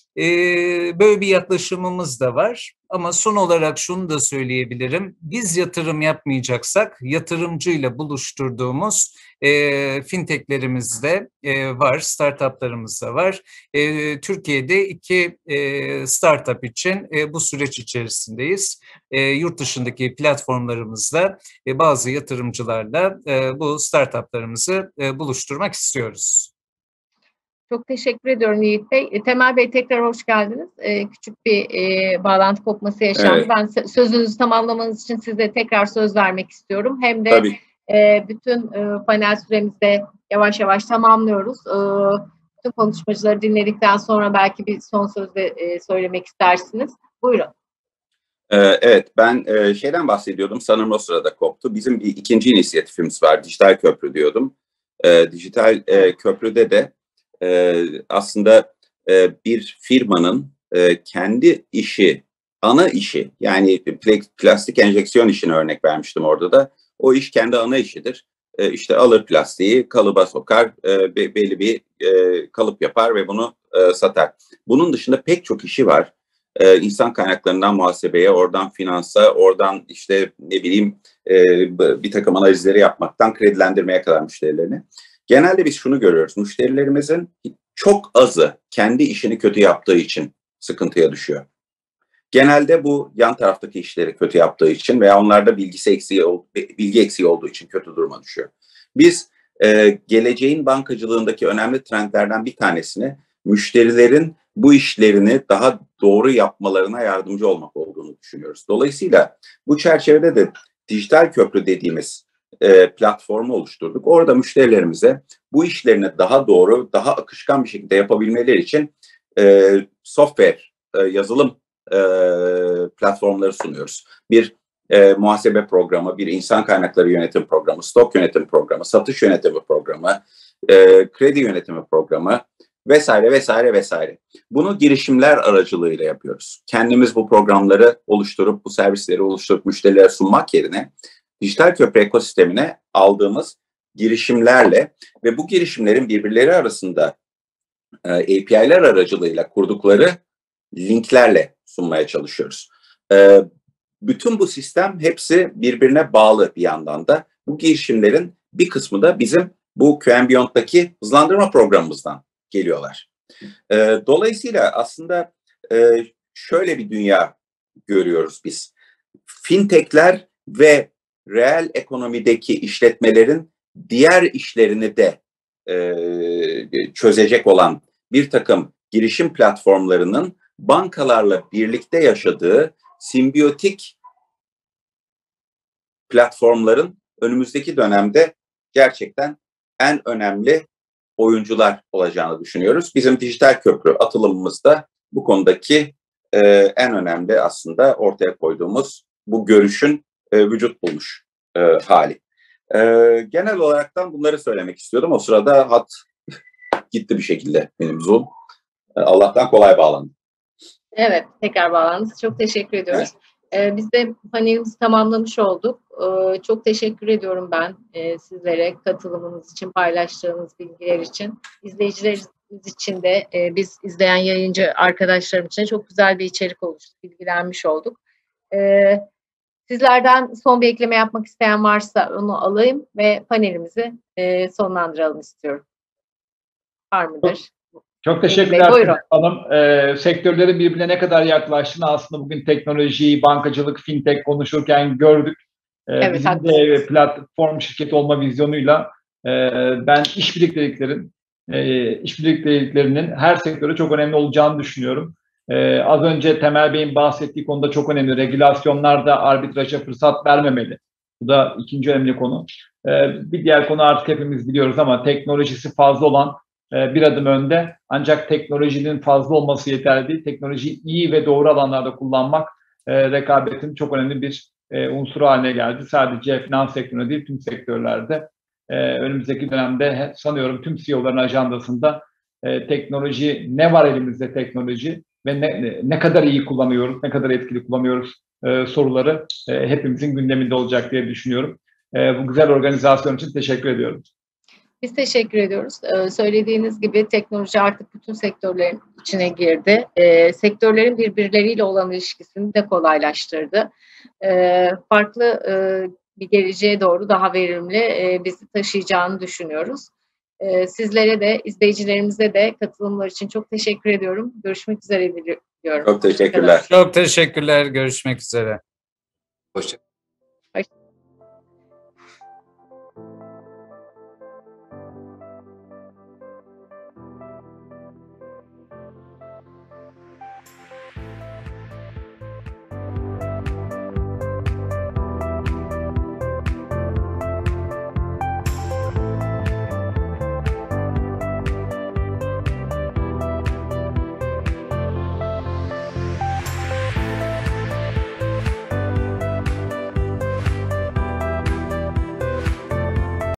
Ee, böyle bir yaklaşımımız da var. Ama son olarak şunu da söyleyebilirim. Biz yatırım yapmayacaksak yatırımcıyla buluşturduğumuz e, fintechlerimiz de e, var, startuplarımız da var. E, Türkiye'de iki e, startup için e, bu süreç içerisindeyiz. E, yurt dışındaki platformlarımızda e, bazı yatırımcılarla e, bu startuplarımızı e, buluşturmak istiyoruz. Çok teşekkür ediyorum Yiğit Bey. Temel Bey, tekrar hoş geldiniz. Ee, küçük bir e, bağlantı kopması yaşandı. Evet. Ben sözünüzü tamamlamanız için size tekrar söz vermek istiyorum. Hem de e, bütün e, panel süremizde yavaş yavaş tamamlıyoruz. E, bütün konuşmacıları dinledikten sonra belki bir son söz de e, söylemek istersiniz. Buyurun. Evet, ben şeyden bahsediyordum, sanırım o sırada koptu. Bizim bir ikinci inisiyatifimiz var, Dijital Köprü diyordum. Dijital Köprü'de de aslında bir firmanın kendi işi, ana işi, yani plastik enjeksiyon işini örnek vermiştim orada da. O iş kendi ana işidir. İşte alır plastiği, kalıba sokar, belli bir kalıp yapar ve bunu satar. Bunun dışında pek çok işi var. Ee, insan kaynaklarından muhasebeye, oradan finansa, oradan işte ne bileyim e, bir takım analizleri yapmaktan kredilendirmeye kadar müşterilerini. Genelde biz şunu görüyoruz, müşterilerimizin çok azı kendi işini kötü yaptığı için sıkıntıya düşüyor. Genelde bu yan taraftaki işleri kötü yaptığı için veya onlarda bilgisi eksiği, bilgi eksiği olduğu için kötü duruma düşüyor. Biz e, geleceğin bankacılığındaki önemli trendlerden bir tanesini müşterilerin bu işlerini daha doğru yapmalarına yardımcı olmak olduğunu düşünüyoruz. Dolayısıyla bu çerçevede de dijital köprü dediğimiz e, platformu oluşturduk. Orada müşterilerimize bu işlerini daha doğru, daha akışkan bir şekilde yapabilmeleri için e, software, e, yazılım e, platformları sunuyoruz. Bir e, muhasebe programı, bir insan kaynakları yönetim programı, stok yönetim programı, satış yönetimi programı, e, kredi yönetimi programı, vesaire vesaire vesaire. Bunu girişimler aracılığıyla yapıyoruz. Kendimiz bu programları oluşturup, bu servisleri oluşturup müşterilere sunmak yerine dijital köprü ekosistemine aldığımız girişimlerle ve bu girişimlerin birbirleri arasında e, A P I'ler aracılığıyla kurdukları linklerle sunmaya çalışıyoruz. E, bütün bu sistem hepsi birbirine bağlı bir yandan da. Bu girişimlerin bir kısmı da bizim bu Q and Beyond'daki hızlandırma programımızdan geliyorlar. E, dolayısıyla aslında e, şöyle bir dünya görüyoruz biz. Fintech'ler ve reel ekonomideki işletmelerin diğer işlerini de e, çözecek olan bir takım girişim platformlarının bankalarla birlikte yaşadığı simbiyotik platformların önümüzdeki dönemde gerçekten en önemli oyuncular olacağını düşünüyoruz. Bizim dijital köprü atılımımızda bu konudaki e, en önemli aslında ortaya koyduğumuz bu görüşün e, vücut bulmuş e, hali. E, genel olaraktan bunları söylemek istiyordum. O sırada hat gitti bir şekilde benim Zoom. E, Allah'tan kolay bağlandı. Evet, tekrar bağlandınız. Çok teşekkür ediyoruz. Evet. Ee, biz de panelimizi tamamlamış olduk. Ee, çok teşekkür ediyorum ben e, sizlere katılımınız için, paylaştığınız bilgiler için. İzleyicilerimiz için de e, biz izleyen yayıncı arkadaşlarım için çok güzel bir içerik oluştu, bilgilenmiş olduk. Ee, sizlerden son bir ekleme yapmak isteyen varsa onu alayım ve panelimizi e, sonlandıralım istiyorum. Var mıdır? Çok teşekkürler hanım. E, sektörlerin birbirine ne kadar yaklaştığını aslında bugün teknolojiyi, bankacılık, fintech konuşurken gördük. E, evet, bizim haklısınız. de platform şirketi olma vizyonuyla e, ben işbirlikteliklerin, e, işbirlikteliklerinin her sektöre çok önemli olacağını düşünüyorum. E, az önce Temel Bey'in bahsettiği konuda çok önemli. Regülasyonlarda arbitraja fırsat vermemeli. Bu da ikinci önemli konu. E, bir diğer konu artık hepimiz biliyoruz ama teknolojisi fazla olan bir adım önde. Ancak teknolojinin fazla olması yeterli değil. Teknolojiyi iyi ve doğru alanlarda kullanmak e, rekabetin çok önemli bir e, unsuru haline geldi. Sadece finans sektöründe değil, tüm sektörlerde. E, önümüzdeki dönemde sanıyorum tüm C E O'ların ajandasında e, teknoloji, ne var elimizde teknoloji ve ne, ne kadar iyi kullanıyoruz, ne kadar etkili kullanıyoruz e, soruları e, hepimizin gündeminde olacak diye düşünüyorum. E, bu güzel organizasyon için teşekkür ediyorum. Biz teşekkür ediyoruz. Ee, söylediğiniz gibi teknoloji artık bütün sektörlerin içine girdi. Ee, sektörlerin birbirleriyle olan ilişkisini de kolaylaştırdı. Ee, farklı e, bir geleceğe doğru daha verimli e, bizi taşıyacağını düşünüyoruz. Ee, sizlere de, izleyicilerimize de katılımlar için çok teşekkür ediyorum. Görüşmek üzere diliyorum. Çok teşekkürler. Çok teşekkürler. Görüşmek üzere. Hoşçakalın.